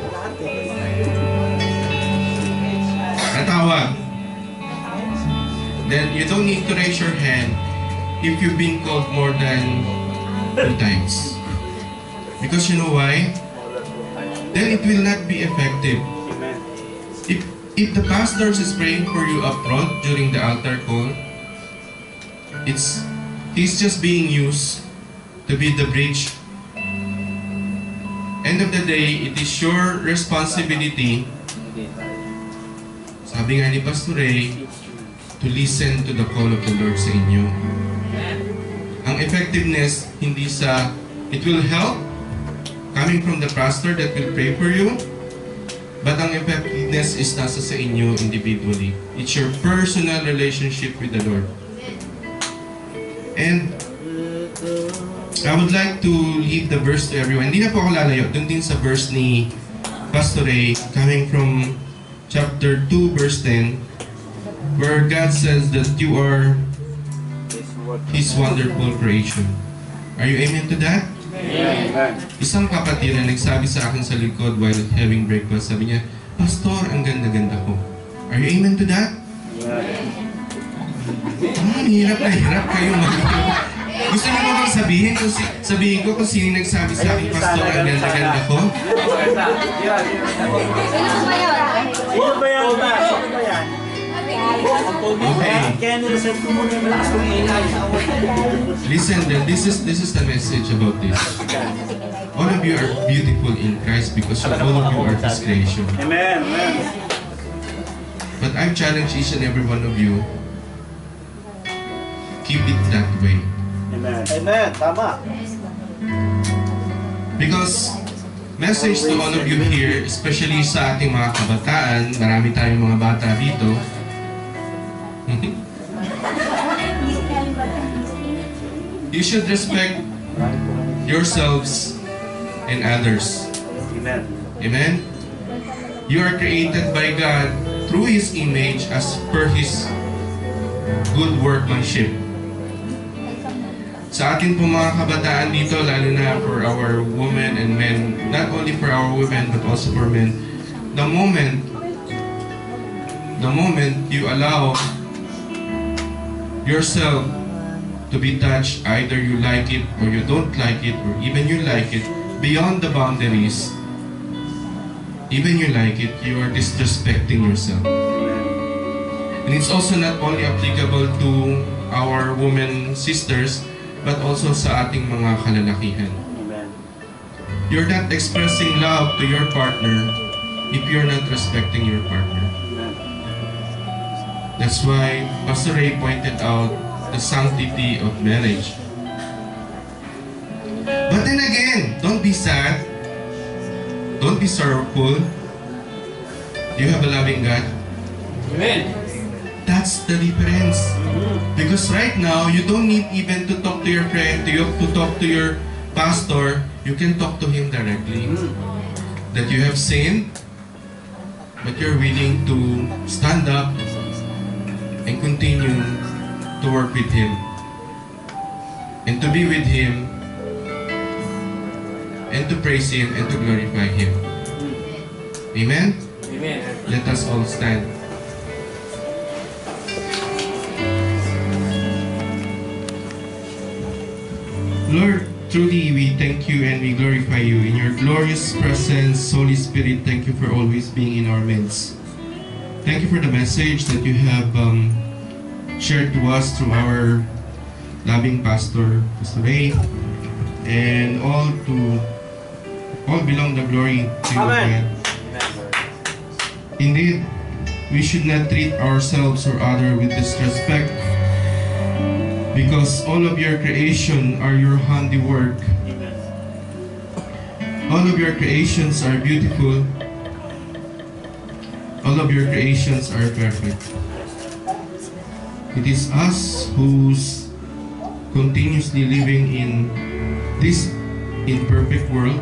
Natawag. Then you don't need to raise your hand if you've been called more than two times. Because you know why? Then it will not be effective. If if the pastor is praying for you up front during the altar call, it's he's just being used to be the bridge. End of the day, it is your responsibility, sabi nga ni Pastor Ray, to listen to the call of the Lord sa inyo. Ang effectiveness, hindi sa, it will help coming from the pastor that will pray for you, but ang effectiveness is nasa sa inyo individually. It's your personal relationship with the Lord. And I would like to leave the verse to everyone. Hindi na po ako lalayo. Doon din sa verse ni Pastor Ray, coming from chapter two, verse ten, where God says that you are His wonderful creation. Are you amen to that? Amen. Isang kapatid na nagsabi sa akin sa likod while having breakfast, sabi niya, Pastor, ang ganda-ganda ko. Are you amen to that? Ah, hirap na hirap kayo mag Gusto niyo mo bang sabihin, kung si sabihin ko kung sino nagsabi sa akin, Pastor, ang ganda-ganda ko? Sino ba yan? Sino ba yan? Okay. Kaya nilasan ko muna yung malakas kong ingay. Listen, then this is this is the message about this. All of you are beautiful in Christ because all of you are His creation. Amen. Amen. But I challenge each and every one of you, keep it that way. Amen. Amen. Tama. Because message to all of you here, especially sa ating mga kabataan, marami tayong mga bata dito. You should respect yourselves and others. Amen. Amen? You are created by God through His image as per His good workmanship. Sa atin po mga kabataan dito, lalo na for our women and men, not only for our women but also for men, the moment, the moment you allow yourself to be touched, either you like it or you don't like it, or even you like it, beyond the boundaries, even you like it, you are disrespecting yourself. And it's also not only applicable to our women sisters, but also sa ating mga kalalakihan. You're not expressing love to your partner if you're not respecting your partner. That's why Pastor Ray pointed out the sanctity of marriage. But then again, don't be sad. Don't be sorrowful. You have a loving God. Amen. That's the difference. Because right now, you don't need even to talk to your friend, to, you, to talk to your pastor. You can talk to him directly. That you have sinned, but you're willing to stand up and continue to work with him. And to be with him, and to praise him, and to glorify him. Amen? Amen. Let us all stand. Lord, truly we thank you and we glorify you. In your glorious presence, Holy Spirit, thank you for always being in our midst. Thank you for the message that you have um, shared to us through our loving pastor, Pastor Ray, and all to all belong the glory to you, Amen. God. Indeed, we should not treat ourselves or other with disrespect, because all of your creation are your handiwork. All of your creations are beautiful. All of your creations are perfect. It is us who's continuously living in this imperfect world.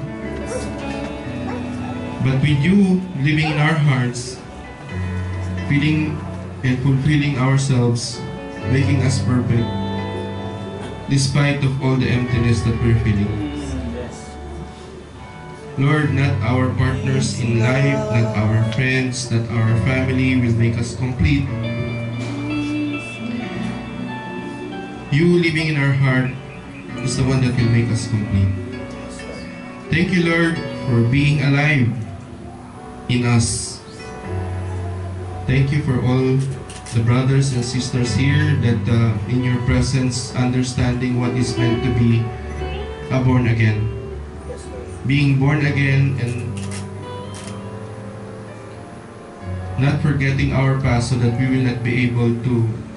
But with you living in our hearts, feeling and fulfilling ourselves, making us perfect, despite of all the emptiness that we're feeling. Lord, not our partners in life, not our friends, not our family will make us complete. You living in our heart is the one that will make us complete. Thank you, Lord, for being alive in us. Thank you for all the brothers and sisters here that uh, in your presence understanding what is meant to be a born again. Being born again and not forgetting our past so that we will not be able to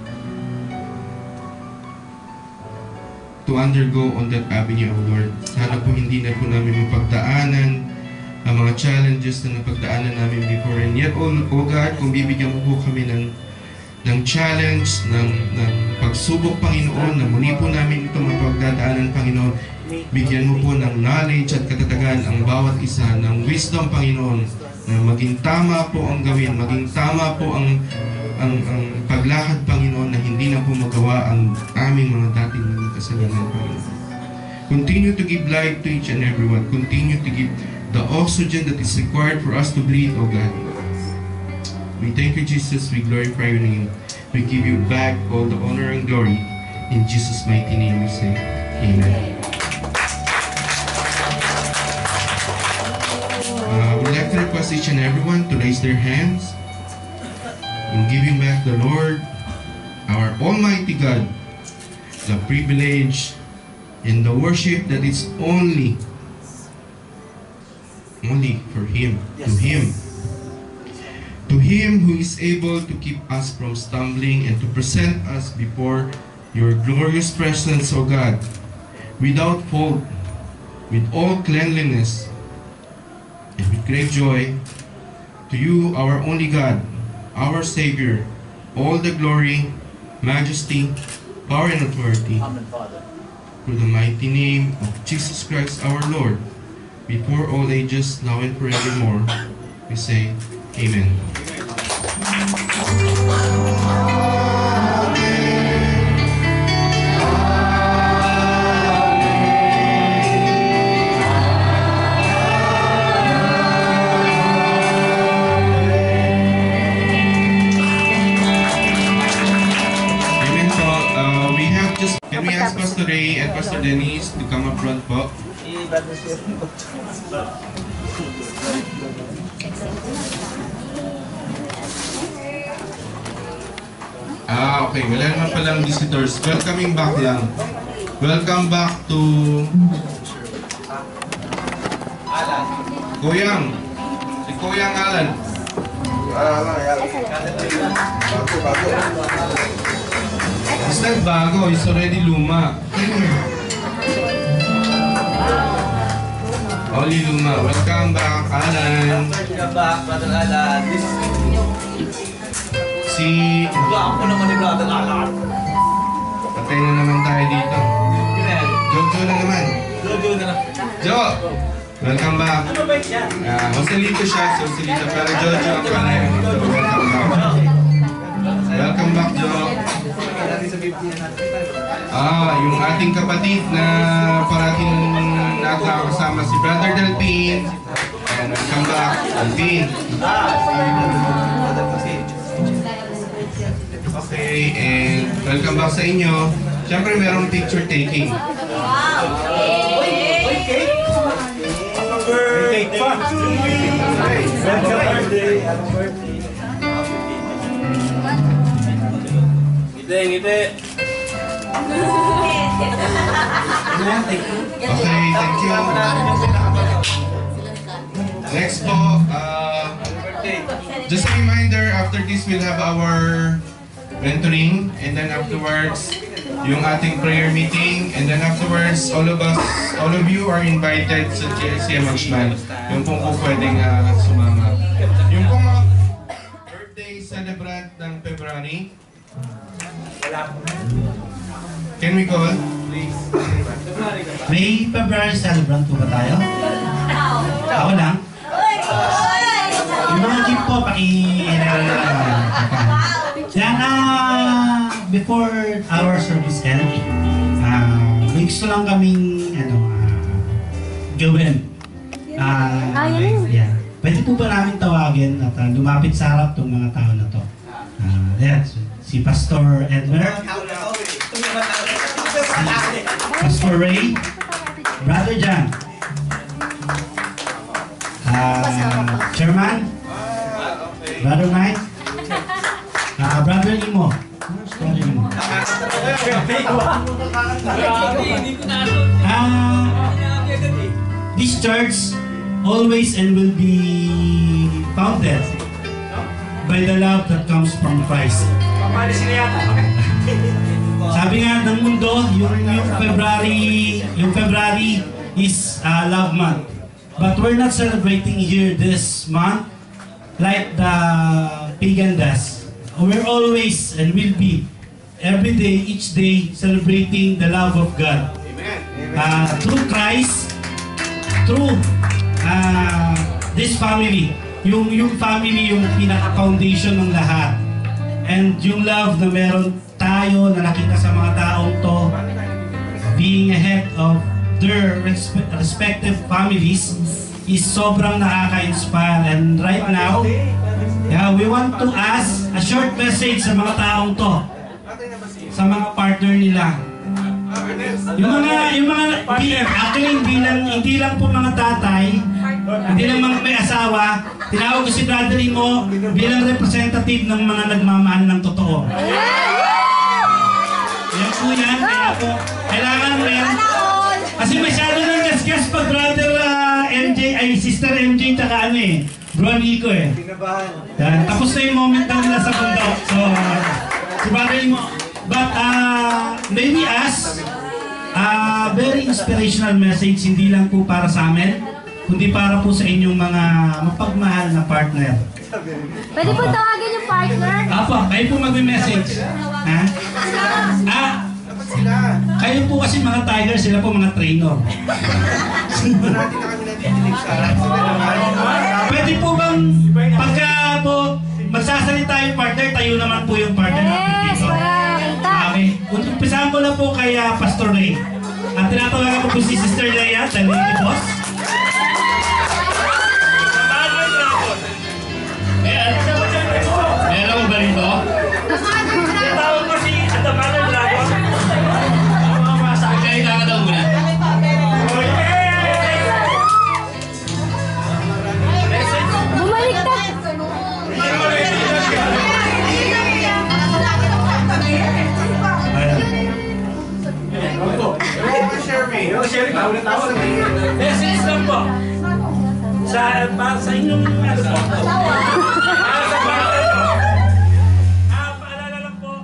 to undergo on that avenue of Lord. Sana po hindi na po namin mapagdaanan ang mga challenges na napagdaanan namin before. And yet, oh, oh God, kung bibigyan mo po kami ng ng challenge, ng, ng pagsubok, Panginoon, na muli po namin ito mapagdadaanan, Panginoon. Bigyan mo po ng knowledge at katatagan ang bawat isa, ng wisdom, Panginoon, na maging tama po ang gawin, maging tama po ang, ang, ang paglakad, Panginoon, na hindi na po magawa ang aming mga dating mga kasalanan, Panginoon. Continue to give life to each and everyone. Continue to give the oxygen that is required for us to breathe, O God. We thank you, Jesus. We glorify your name. We give you back all the honor and glory. In Jesus' mighty name we say, Amen. Uh, I would like to request each and everyone to raise their hands in giving back the Lord, our Almighty God, the privilege and the worship that is only, only for Him, to Him. To Him who is able to keep us from stumbling and to present us before your glorious presence, O God, without fault, with all cleanliness, and with great joy. To you, our only God, our Savior, all the glory, majesty, power, and authority, Amen, Father. through the mighty name of Jesus Christ our Lord, before all ages, now and forevermore, we say, Amen. Amen po. Uh, we have just, can we ask Pastor Ray and Pastor Denise to come up front po? Ah, okay. Wala naman palang visitors. Welcoming back lang. Welcome back to Kuyang. Si Kuyang Alan. It's not bago. It's already luma. Only luma. Welcome back, Alan. Welcome back, Brother Alan. This Si... Ako naman ni Brother Alan. Patay na naman tayo dito. Jojo na naman. Jojo na lang. Jo! Welcome back. Ano ba yan? Ah, Joselito siya, Joselito. Pero Jojo ang panay. So, welcome back. Welcome back, Jo. Ah, yung ating kapatid na parating nakakasama si Brother Delpin. Ayan, welcome back, Delpin. Okay, and welcome back sa inyo. Siyempre, merong picture taking. Birthday pa! Happy birthday! Happy birthday! Ngiti, ngiti! Okay, thank you. Next po, uh, just a reminder, after this we'll have our mentoring, and then afterwards, yung ating prayer meeting, and then afterwards, all of us, all of you are invited sa G L C M Axman. Yung pong po pwedeng uh, sumama. Yung pong mga birthday celebrant ng February, can we call, please? May February celebrant po ba tayo? Ako lang? Yung mga jeep po, paki-... Yan, ah, before our service end, ah, may gusto lang kaming, ano, ah, gawin. Ah, yeah. Pwede po ba namin tawagin at ah, lumapit sa harap tong mga tao na to? Ah, yan, si Pastor Edmer, Pastor Ray, Brother John, ah, Chairman, Brother Mike, ah, Brother Imo, Brother Imo. Ah, this church always and will be founded by the love that comes from Christ. Sabi nga ng mundo, yung, yung February, yung February is uh, love month. But we're not celebrating here this month like the pagan does. We're always and will be every day, each day, celebrating the love of God. Uh, through Christ, through uh, this family. Yung, yung family, yung pinaka-foundation ng lahat. And yung love na meron tayo na nakita sa mga taong to, being ahead of their respe- respective families, is sobrang nakaka-inspire. And right now, yeah, we want to ask a short message sa mga taong to, sa mga partner nila. Yung mga, yung mga, actually hindi lang, hindi lang po mga tatay, hindi lang mga may asawa, tinawag ko si Brother Imo bilang representative ng mga nagmamahal ng totoo. Yan po yan, kaya po, kailangan meron. Kasi masyado ng gas-gas pag Brother uh, M J, ay Sister M J, tsaka ano eh, Bro Nico eh. Yan, tapos na yung moment na nila sa bundok. So, uh, si Brother Imo, but uh, maybe as uh, very inspirational message, hindi lang po para sa amin, kundi para po sa inyong mga mapagmahal na partner. Pwede po tawagin yung partner? Apo, kayo po mag-message. Ha? Ah, kayo po kasi mga tiger, sila po mga trainer. Pwede po bang pagka po magsasalita yung partner, tayo naman po yung partner natin dito. Okay. Umpisahan ko na po kay uh, Pastor Ray. At tinatawagan ko po si Sister Leia, the lady boss. Meron ba rito? Tawag mo si Adamana Dragon. Kaya ka daw muna. Bumaliktad! Message lang po. Sa, para sa inyong ano po. Para sa partner po. Ah, paalala lang po.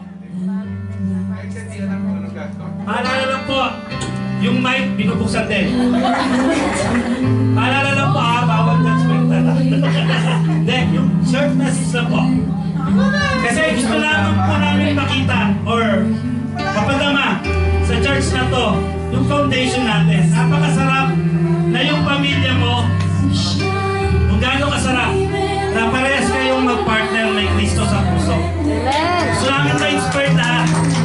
Paalala lang po. Yung mic, binubuksan din. Paalala lang po ha, bawal judgmental. Hindi, yung short message lang po. Kasi gusto pamilya mo, kung gaano kasarap na parehas kayong mag-partner may Kristo sa puso. Gusto namin ma-inspired lahat.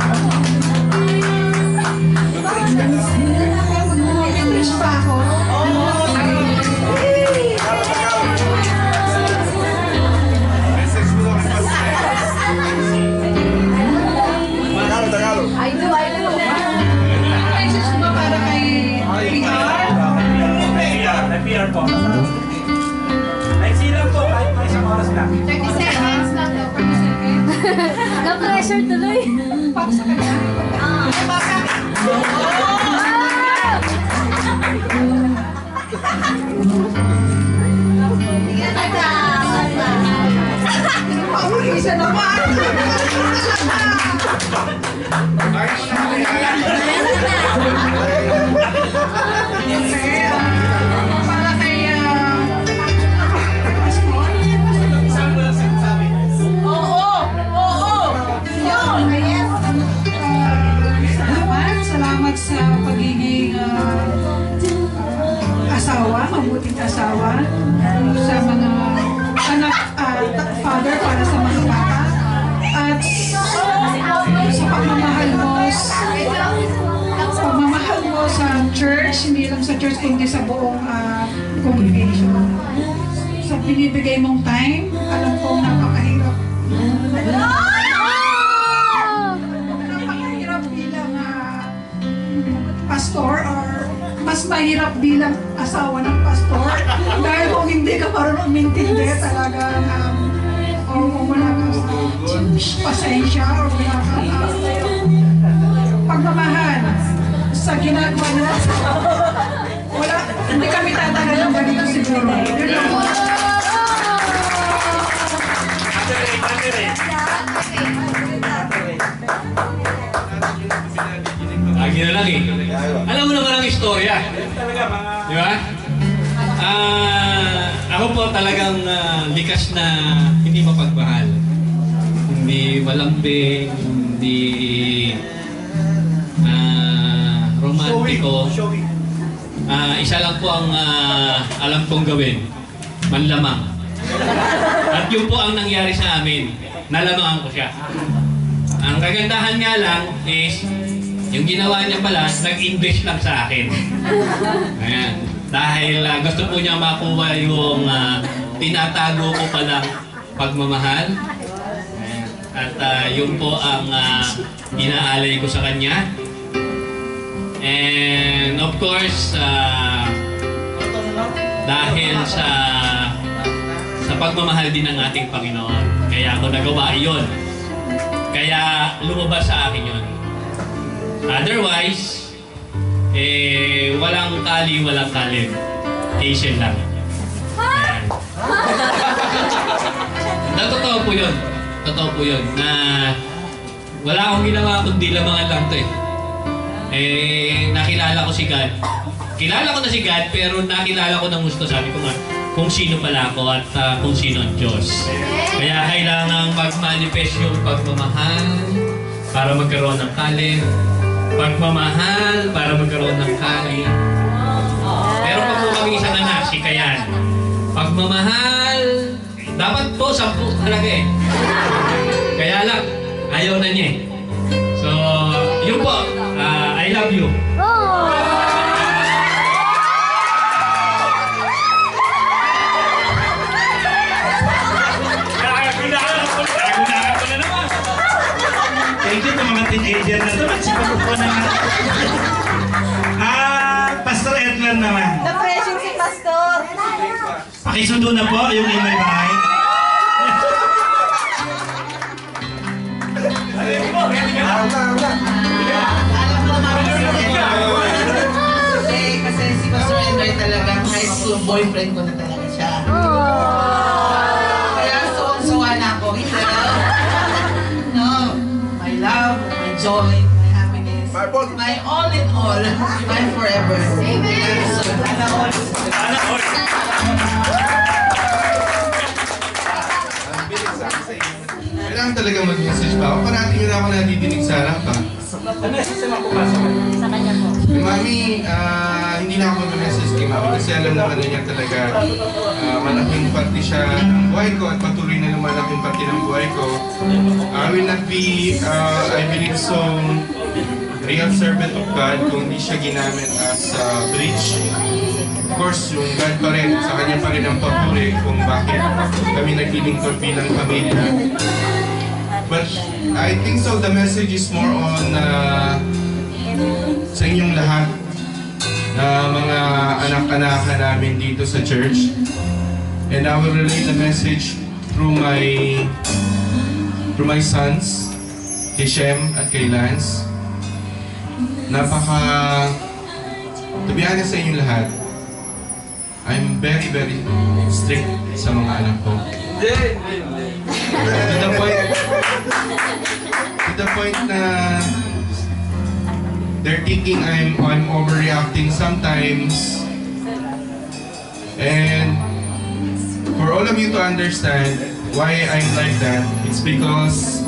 I do, I do. Message mo para kay P R? P R po. Ay, silang po, kahit may isang oras lang. thirty seconds lang daw, thirty seconds. Na-pressure tuloy. Para sa kanya. Ah, baka. Isa naman. Para kay Oo, oo. Yun. Salamat, salamat sa pagiging ah, asawa, mabuting asawa sa mga anak, ah, father para sa mga bata at sa pagmamahal mo sa pagmamahal mo sa church, hindi lang sa church kundi sa buong ah, congregation. Sa binibigay mong time, alam ko napakahirap. Napakahirap bilang ah, pastor or mas mahirap bilang asawa ng pastor dahil kung hindi ka marunong umintindi talagang um, o kung wala kang pasensya o wala kang uh, pagmamahal sa ginagawa nila. Wala, hindi kami tatagal ng ganito siguro. Yun lang po. Lagi na lang eh. Alam mo naman ang istorya. Di ba? Ah, ako po talagang ah, likas na hindi mapagmahal. Hindi malambing, hindi ah, romantiko. Ah, isa lang po ang ah, alam kong gawin. Manlamang. At yun po ang nangyari sa amin. Nalamangan ko siya. Ang kagandahan nga lang is yung ginawa niya pala, nag-invest lang sa akin. Ayan. Dahil uh, gusto po niya makuha yung uh, tinatago ko palang pagmamahal. Ayan. At uh, yun po ang uh, inaalay ko sa kanya. And of course, uh, dahil sa sa pagmamahal din ng ating Panginoon, kaya ako nagawa yun. Kaya lumabas sa akin yun. Otherwise, eh, walang kali, walang kalim. Hazel lang. Ayan. Na totoo po yun. Totoo po yun. Na wala akong ginawa kundi lamangan lang to eh. Eh, nakilala ko si God. Kilala ko na si God, pero nakilala ko ng gusto. Sabi ko nga, kung sino pala ako at uh, kung sino ang Diyos. Kaya kailangan mag-manifest yung pagmamahal para magkaroon ng kalim. Pagmamahal para magkaroon ng kalim. Pero pag po kami isang anak, si Kayan. Pagmamahal, dapat po sampu talaga eh. Kaya lang, ayaw na niya eh. So, yun po, uh, I love you. Oh! Thank you sa mga teenager na naman. Sipago ko na nga. Ah, Pastor Edgar naman. Na-pressure si Pastor. Pakisundo na po yung email bahay. Eh, kasi si Pastor Edgar talagang high school boyfriend ko na talaga siya. Kaya suwan-suwa na ako. No, my love, my joy, my happiness, my all in all, my forever. Amen. Sana all. Sana all. Kailangan talaga mag-message pa ako. Parating na ako nadidinig sa harapan. Ano yung sasama ko pasok? Sa kanya po. Mami, ah, hindi na ako mag-message kay Mami kasi alam naman na niya talaga uh, malaking parte siya ng buhay ko at patuloy na lumalaking parte ng buhay ko. I will not be, uh, I believe so, real servant of God kung hindi siya ginamit as a bridge. Of course, yung God pa rin, sa kanya pa rin ang papuri kung bakit kami naglilingkod bilang pamilya. But I think so the message is more on uh, sa inyong lahat na mga anak-anakan namin dito sa church. And I will relate the message through my through my sons, kay Shem at kay Lance. Napaka, to be honest sa inyong lahat, I'm very very strict sa mga anak ko. To the point, to the point na they're thinking I'm I'm overreacting sometimes. And for all of you to understand why I'm like that, it's because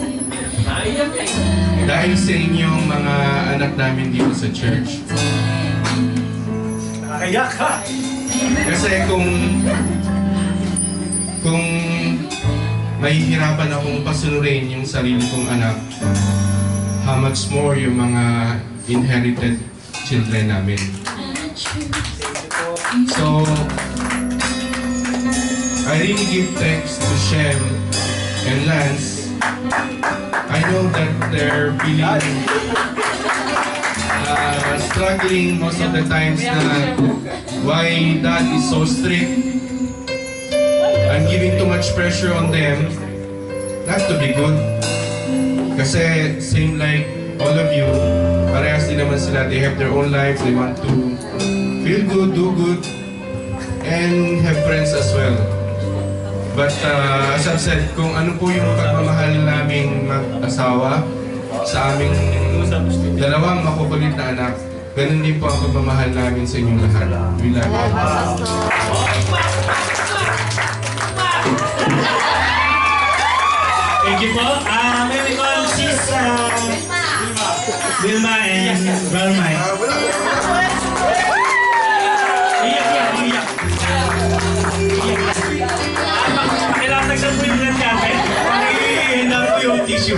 dahil sa inyong mga anak namin dito sa church. Nakakayak ka! Kasi kung kung mahihirapan akong pasunurin yung sarili kong anak, how much more yung mga inherited children namin. So, I really give thanks to Shem and Lance. I know that they're feeling uh, struggling most of the times na why Dad is so strict. I'm giving too much pressure on them not to be good. Kasi same like all of you, parehas din naman sila, they have their own lives, they want to feel good, do good, and have friends as well. But uh, as I've said, kung ano po yung pagmamahal naming mag-asawa sa aming dalawang makukulit na anak, ganun din po ang pagmamahal namin sa inyong lahat. We love you. Thank you po. Uh, may we call sis uh, Vilma and Brother Mike. Iyak yan, iyak. Kailangan nagsan po yung lang yan, eh. Pakihihina po yung tissue.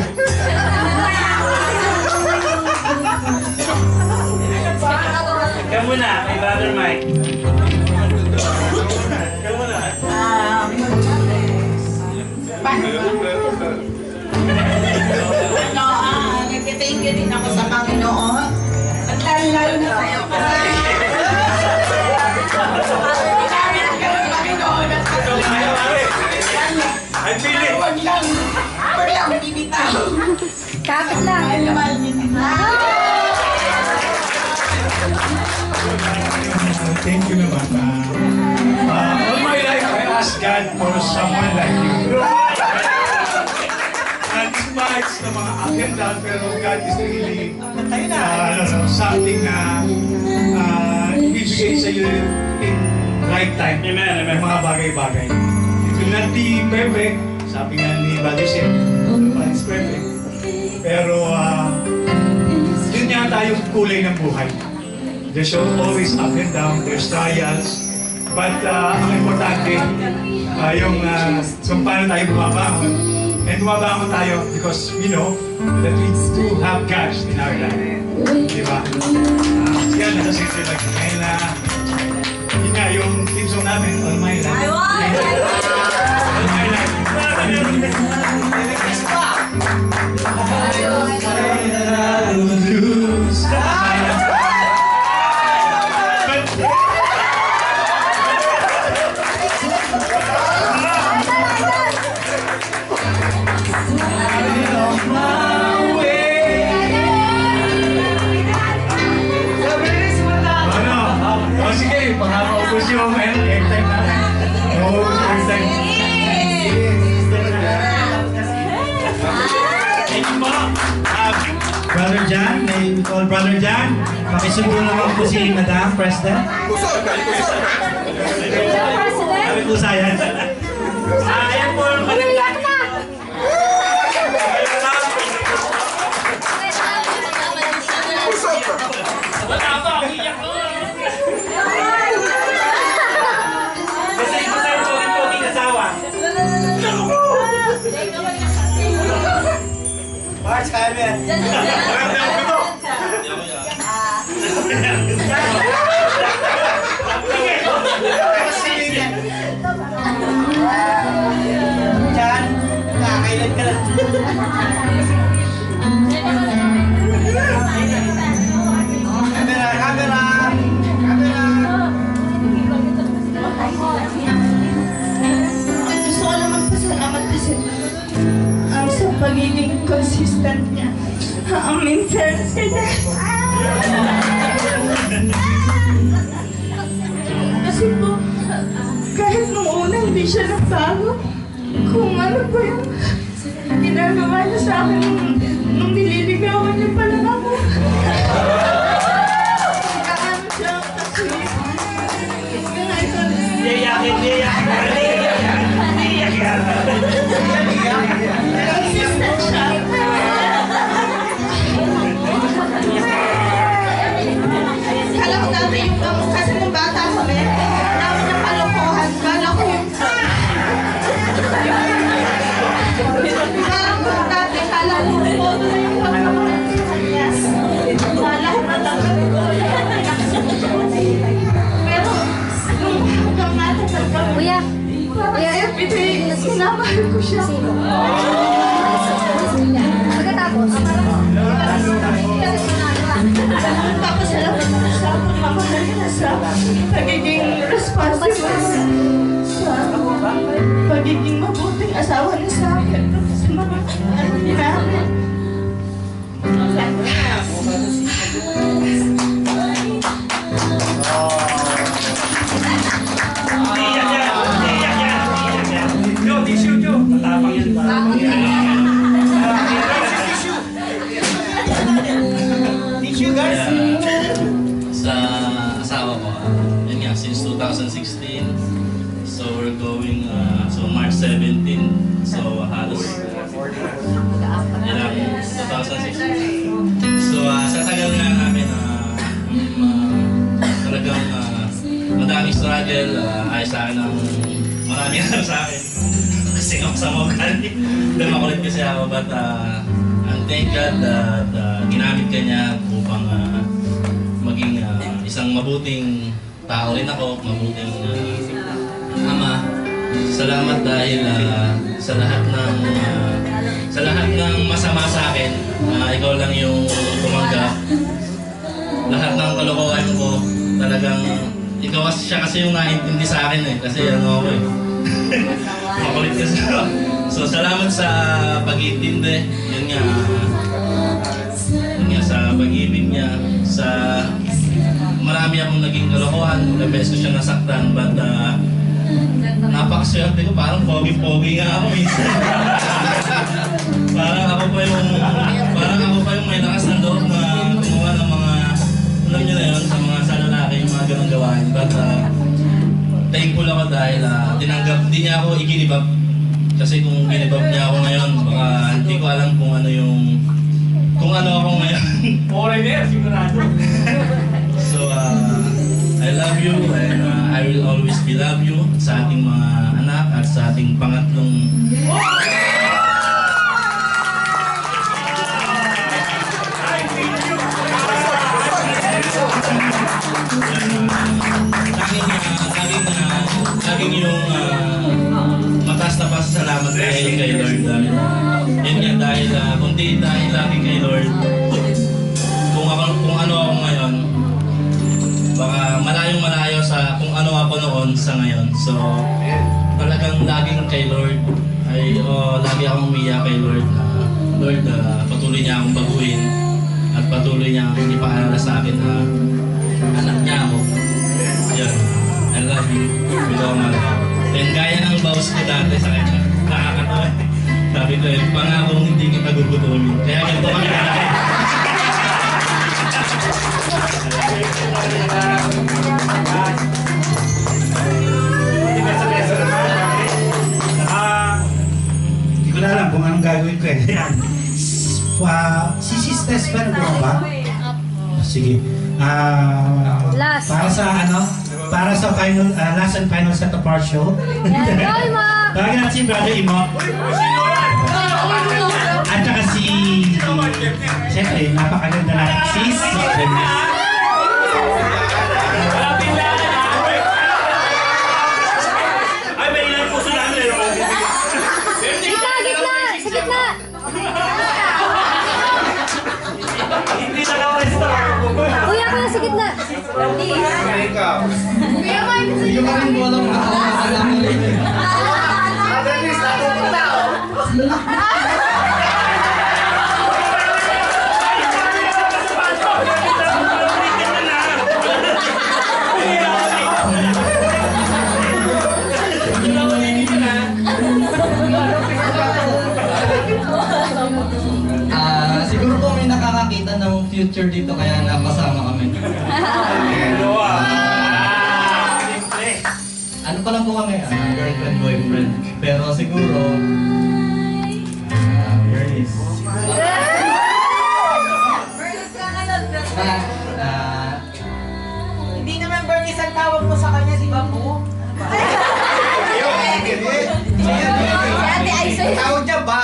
Ikaw muna, kay Brother Mike. Ikaw muna. Ano, ah, nagtithank you din ako sa Panginoon. At lalo-lalo na sa'yo kasi. Panginoon at I feel it! huwag lang, huwag lang bibitaw. Kapit lang. Mahal na mahal niyo din. Thank you naman. Uh, uh, all my life, I asked God for someone like you. And despite sa mga up and down, pero God is really uh, something na uh, ibibigay sa iyo in right time. Amen, amen. Mga bagay-bagay. It will not be perfect. Sabi nga ni Brother Shem, nobody is perfect. Pero uh, yun nga tayong kulay ng buhay. There's always up and down, there's trials. But uh, ang importante, uh, yung uh, kung paano tayo bumabangon. And bumabangon tayo because we know that we do have God in our life. Diba? Uh, Kaya nasa city like and uh, yun nga, yung team song namin, All My Life. All My Life. I would lose Pangako yung airtime namin. Oo, airtime. Thank you po. Uh, Brother John, may we call Brother John. Pakisundo naman po si Madam President. Sabi po sayan. Ayan po yung Umiyak na! wala pa, iyak ko. Lance, kaya mo yan. Diyan, kakailan ka lang. Camera, camera! Camera! Gusto ko lang magpasalamat kasi um, sa pagiging consistent niya. Um, in fairness kay Dad. Kasi po, kahit nung una hindi siya nagbago, kung ano po yung ginagawa niya sa akin nung, nung nililigawan niya pa lang ako. Kaano siya kasi, Iyayakin, iyayakin, iyayakin. consistent siya. Kala ko dati yung um, kasi nung bata kami, dami ng kalokohan. Kala ko yung parang kung dati, kala ko todo na yung kalokohan sa kanya. Kala ko natanggap ko. Pero, nung hanggang natagal kami, Kuya, Kuya, everyday, sinamahal ko siya. pagkatapos. Papasalamat ko sa pagmamahal niya sa pagiging responsible, sa pagiging mabuting asawa niya sa akin, sa mga ano niya namin. Iyak yan, iyak yan, iyak yan. Yo, tissue, yo. Matapang yan. Matapang yan. Tissue, guys. Sa asawa ko, ah, yun nga, since two thousand sixteen. So we're going, uh, so March seventeenth. So halos, ilang, two thousand sixteen. So uh, sa tagal nga namin, uh, uh, talagang uh, madaming struggle, uh, ay sa akin ang maraming ano sa akin. Kasi ako sa mga ugali. Dahil makulit kasi ako, but uh, and thank God that uh, ginamit ka niya upang uh, maging uh, isang mabuting tao rin ako, mabuting uh, ama. Salamat dahil uh, sa lahat ng uh, sa lahat ng masama sa akin, uh, ikaw lang yung tumanggap. Lahat ng kalokohan ko, talagang ikaw siya kasi yung naintindi sa akin eh, kasi ano ako eh. Makulit kasi ako. So salamat sa pag-iintindi, yun nga, yun nga sa pag-ibig niya, sa marami akong naging kalokohan, ilang beses ko siya nasaktan, but uh, napakaswerte ko, parang pogi-pogi nga ako minsan. Parang ako pa yung, parang ako pa yung may lakas ng loob na gumawa ng mga, alam niyo na yun, sa mga sa lalaki, yung mga ganang gawain. But uh, thankful ako dahil uh, tinanggap, hindi niya ako i-give up. Kasi kung ginibab niya ako ngayon, baka hindi ko alam kung ano yung, kung ano ako ngayon. Foreigner, sigurado. So, uh, I love you and uh, I will always be love you sa ating mga anak at sa ating pangatlong laging, uh, laging, uh, laging yung uh, mataas na pasasalamat dahil kay Lord. Dahil, yun nga dahil, uh, kundi dahil lagi kay Lord, kung, ako, kung ano ako ngayon, baka malayong malayo sa kung ano ako noon sa ngayon. So, talagang laging kay Lord, ay oh, lagi akong umiyak kay Lord na Lord, uh, patuloy niya akong baguhin at patuloy niya akong ipaalala sa akin na anak niya ako. Yan. I love you. With all my heart. And gaya ng bows ko dati sa kanya, nakakatawa. Sabi ko eh, pangakong hindi kita gugutumin. Kaya ganito kami dati. Ah, hindi ko na alam kung anong gagawin ko eh. Uh, si Sisters ba nagawa ba? Sige. Ah, Last. para sa ano? Para sa final, uh, last and final set of our show. Yan, go, Ma! Tawagin natin si Brother Imo. At saka si Siyempre, napakaganda natin sis. Ay, may ilang puso namin. Gitna, gitna! Sa gitna! Hindi na ka-resto. Kuya, kuya, sa gitna! Hindi ko rin po alam na alam mo rin yun. Ah, siguro po may nakakakita ng future dito kaya napasama kami. Ano pa lang po kami, ah, girlfriend, boyfriend. Pero siguro, ah, Bernice. Ah, ah, Hindi naman Bernice ang tawag mo sa kanya, di ba po? Ate Aisay! tawag niya ba?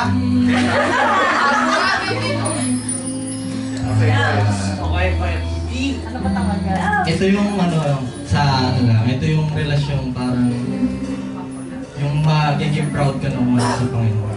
Ito yung ano, sa ano lang, ito yung relasyon parang yung magiging proud ka nung sa Panginoon.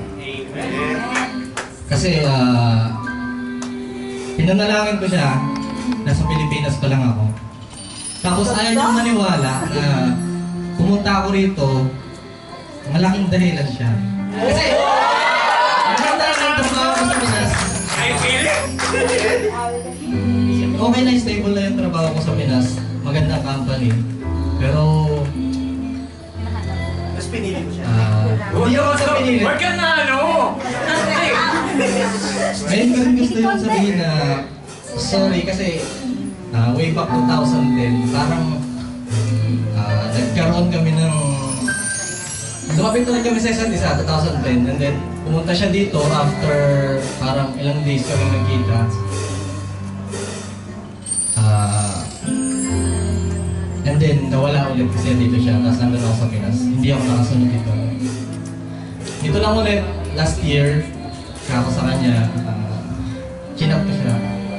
Kasi ah, pinanalangin ko siya, nasa Pilipinas pa lang ako. Tapos ayaw niyang maniwala na pumunta ako rito, malaking dahilan siya. Kasi, maganda lang ang trabaho ko sa Pinas. Okay na, stable na yung trabaho ko sa Pinas. Magandang company. Pero, Mas pinili mo siya. ah, hindi ako sa pinili. Huwag ka na ano! Ngayon ko rin gusto yung sabihin na, sorry kasi, ah, way back two thousand ten, parang ah, nagkaroon kami ng lumapit ulit kami sa isa't isa, two thousand ten, and then pumunta siya dito after parang ilang days kami nagkita. Ah, and then nawala ulit kasi dito siya, tapos nandun ako sa Pinas. Hindi ako nakasunod dito. Dito lang ulit, last year, ako sa kanya, uh, chinap ko siya.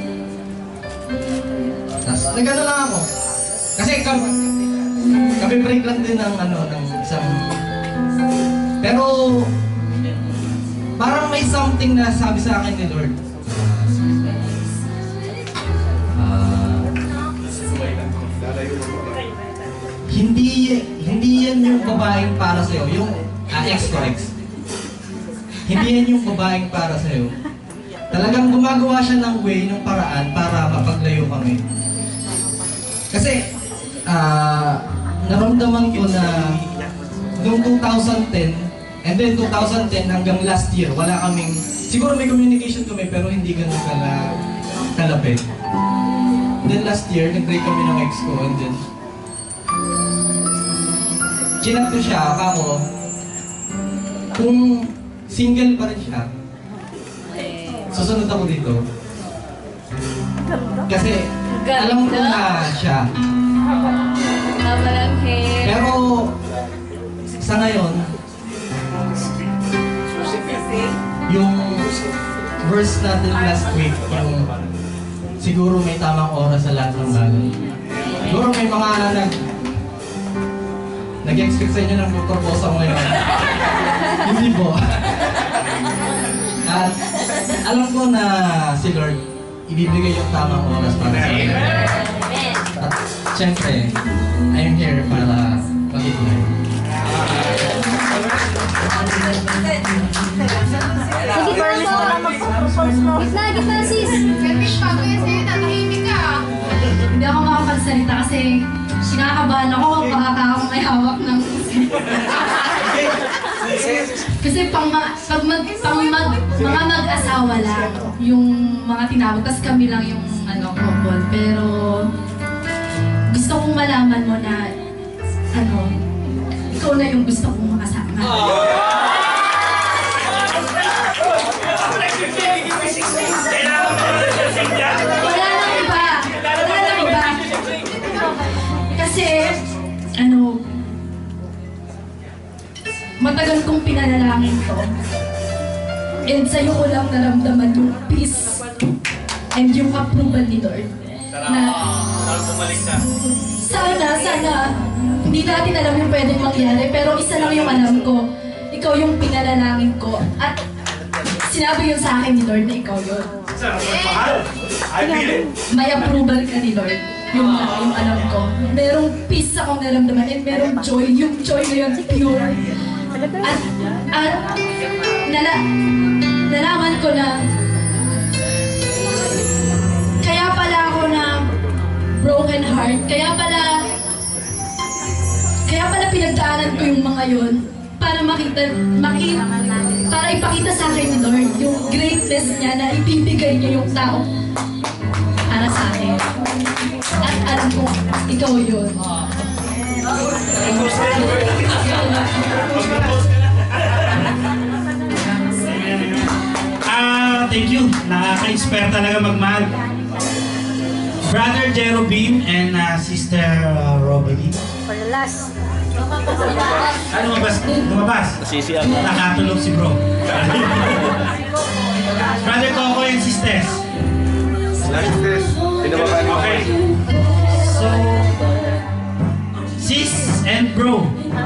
Tapos nagano lang ako. Kasi kami, kami break lang din ng ano, ng isang... Pero, parang may something na sabi sa akin ni Lord. Ah, hindi hindi yan yung babaeng para sa'yo, yung ah, ex ko ex. Hindi yan yung babaeng para sa'yo. Talagang gumagawa siya ng way, ng paraan para mapaglayo kami. Kasi, ah, naramdaman ko na noong two thousand ten, and then two thousand ten hanggang last year, wala kaming, siguro may communication kami pero hindi ganun kala, kalapit. Then last year, nag-break kami ng ex ko, and then chinat ko siya, ako, kung single pa rin siya, susunod ako dito. Kasi, alam ko na siya. Tama lang, hair. Pero, sa ngayon, yung verse natin last week, yung siguro may tamang oras sa lahat ng bagay. Siguro may mga nag nag-expect sa inyo ng propose ako ngayon. Hindi po. At alam ko na si Lord ibibigay yung tamang oras para sa akin. At syempre, I'm here para mag-ignay. Sige, Bernice pa lang mag-propose mo. Gitna, gitna, sis. Selfish pa ko yan sa'yo, tatahimik ka. Hindi ako makapagsalita kasi sinakabahan ako baka ako may hawak ng kasi pang, ma, pag mag, pang mag, mga mag-asawa lang yung mga tinawag, tapos kami lang yung ano, couple. Pero gusto kong malaman mo na ano, ikaw na yung gusto kong makasama. Wala nang iba. Wala nang iba. Kasi, ano, matagal kong pinanalangin to. And sa'yo ko lang naramdaman yung peace and yung approval ni Lord. Na sana, sana, hindi natin alam yung pwedeng mangyari, pero isa lang yung alam ko. Ikaw yung pinalalangin ko. At sinabi yun sa akin ni Lord na ikaw yun. May approval ka ni Lord. Yung, yung alam ko. Merong peace akong naramdaman and merong joy. Yung joy na yun, pure. At, at nala, nalaman ko na kaya pala ako na broken heart. Kaya pala kaya pala pinagdaanan ko yung mga yun para makita, makita para ipakita sa akin ni Lord yung greatness niya na ibibigay niya yung tao para sa akin. At alam ko, ikaw yun. Ah, thank you. Nakaka-inspire talaga magmahal. Brother Jerobin and uh, Sister uh, Robeline. For the last. Ano lumabas? Lumabas? Nakatulog si bro. Brother Coco and Sisters. Okay. So, sis and bro.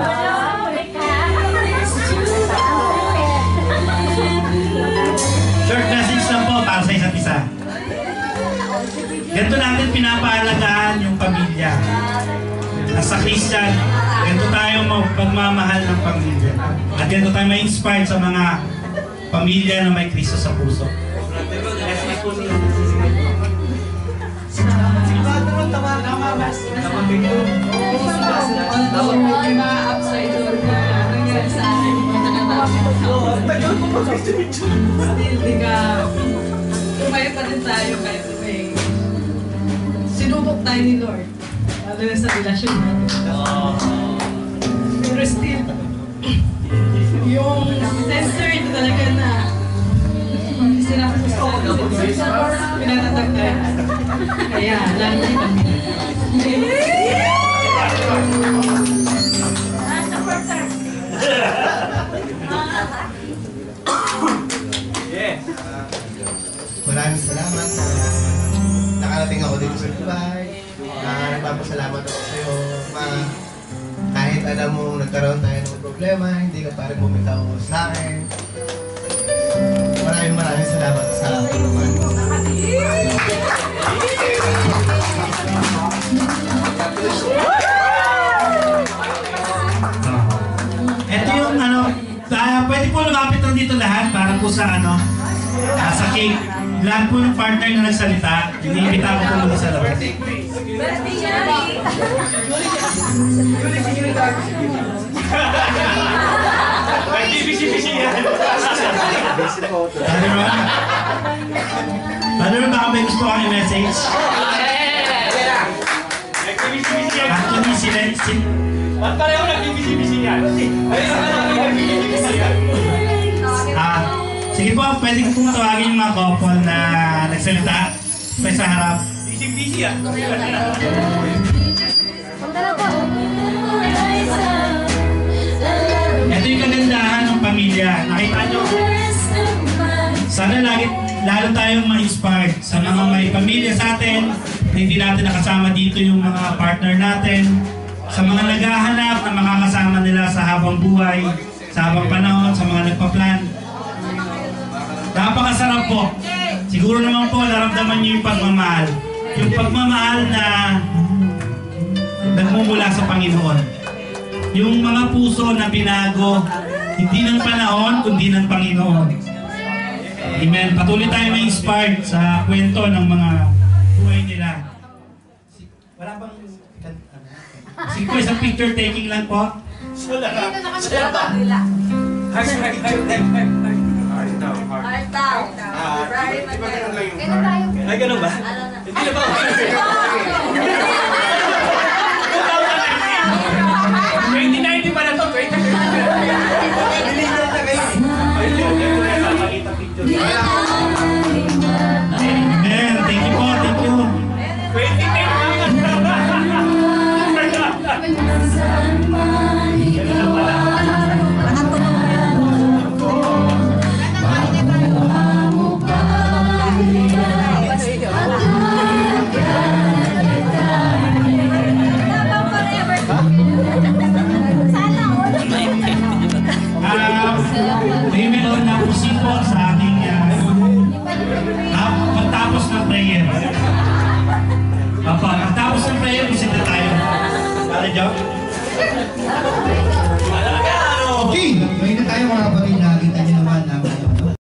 Short message lang po para sa isa't isa. Ganito natin pinapaalagaan yung pamilya. As a Christian, ganito tayo pagmamahal ng pamilya. At ganito tayo may inspired sa mga pamilya na may Kristo sa puso. Kumaya pa din tayo kahit may sinubok tayo ni Lord. Lalo na sa relasyon natin. Pero still, yung tester ito talaga na sinabi ko sa akin, pinatatag tayo. Kaya, lalo na kami. Maraming salamat sa nakarating ako dito sa Dubai. Uh, nagpapasalamat ako sa iyo, Ma. Kahit alam mo nagkaroon tayo ng problema, hindi ka pa rin bumitaw sa akin. Maraming maraming salamat sa pagmamahal mo. Ito yung ano, uh, pwede po lumapit lang dito lahat para po sa ano, uh, sa cake. Lahat po yung partner na nagsalita, iniimbita ko po muna sa labas. Nagbibisi-bisi yan. Brother Ron? Brother Ron, baka may gusto kang i-message? Nagbibisi-bisi yan. Actually, sila... Ba't pareho nagbibisi-bisi yan? Ah, sige po, pwede ko pong tawagin yung mga couple na nagsalita. Pwede sa harap. Bisi-bisi yan. Ito yung kagandahan ng pamilya. Nakita nyo? Sana lagi, lalo tayong ma-inspired sa mga may pamilya sa atin, na hindi natin nakasama dito yung mga partner natin, sa mga naghahanap na makakasama nila sa habang buhay, sa habang panahon, sa mga nagpa-plan. Napakasarap po. Siguro naman po naramdaman niyo yung pagmamahal. Yung pagmamahal na nagmumula sa Panginoon. Yung mga puso na binago, hindi ng panahon, kundi ng Panginoon. Amen. Patuloy tayo may inspired sa kwento ng mga buhay nila. Wala bang... Sige po, isang picture taking lang po. Wala ka. Wala ka. Heart, heart, heart, heart, heart. Heart down, heart. Heart down. Very maganda. Ay, ganun ba? Hindi na ba? twenty nineteen pa na to, twenty nineteen. Amen. Thank you po, thank you. twenty nineteen. we will now proceed po sa ating uh, pagtapos ng prayer. Papa, pagtapos ng prayer, proceed na tayo. Para John? Okay, ngayon na tayo mga kapatid natin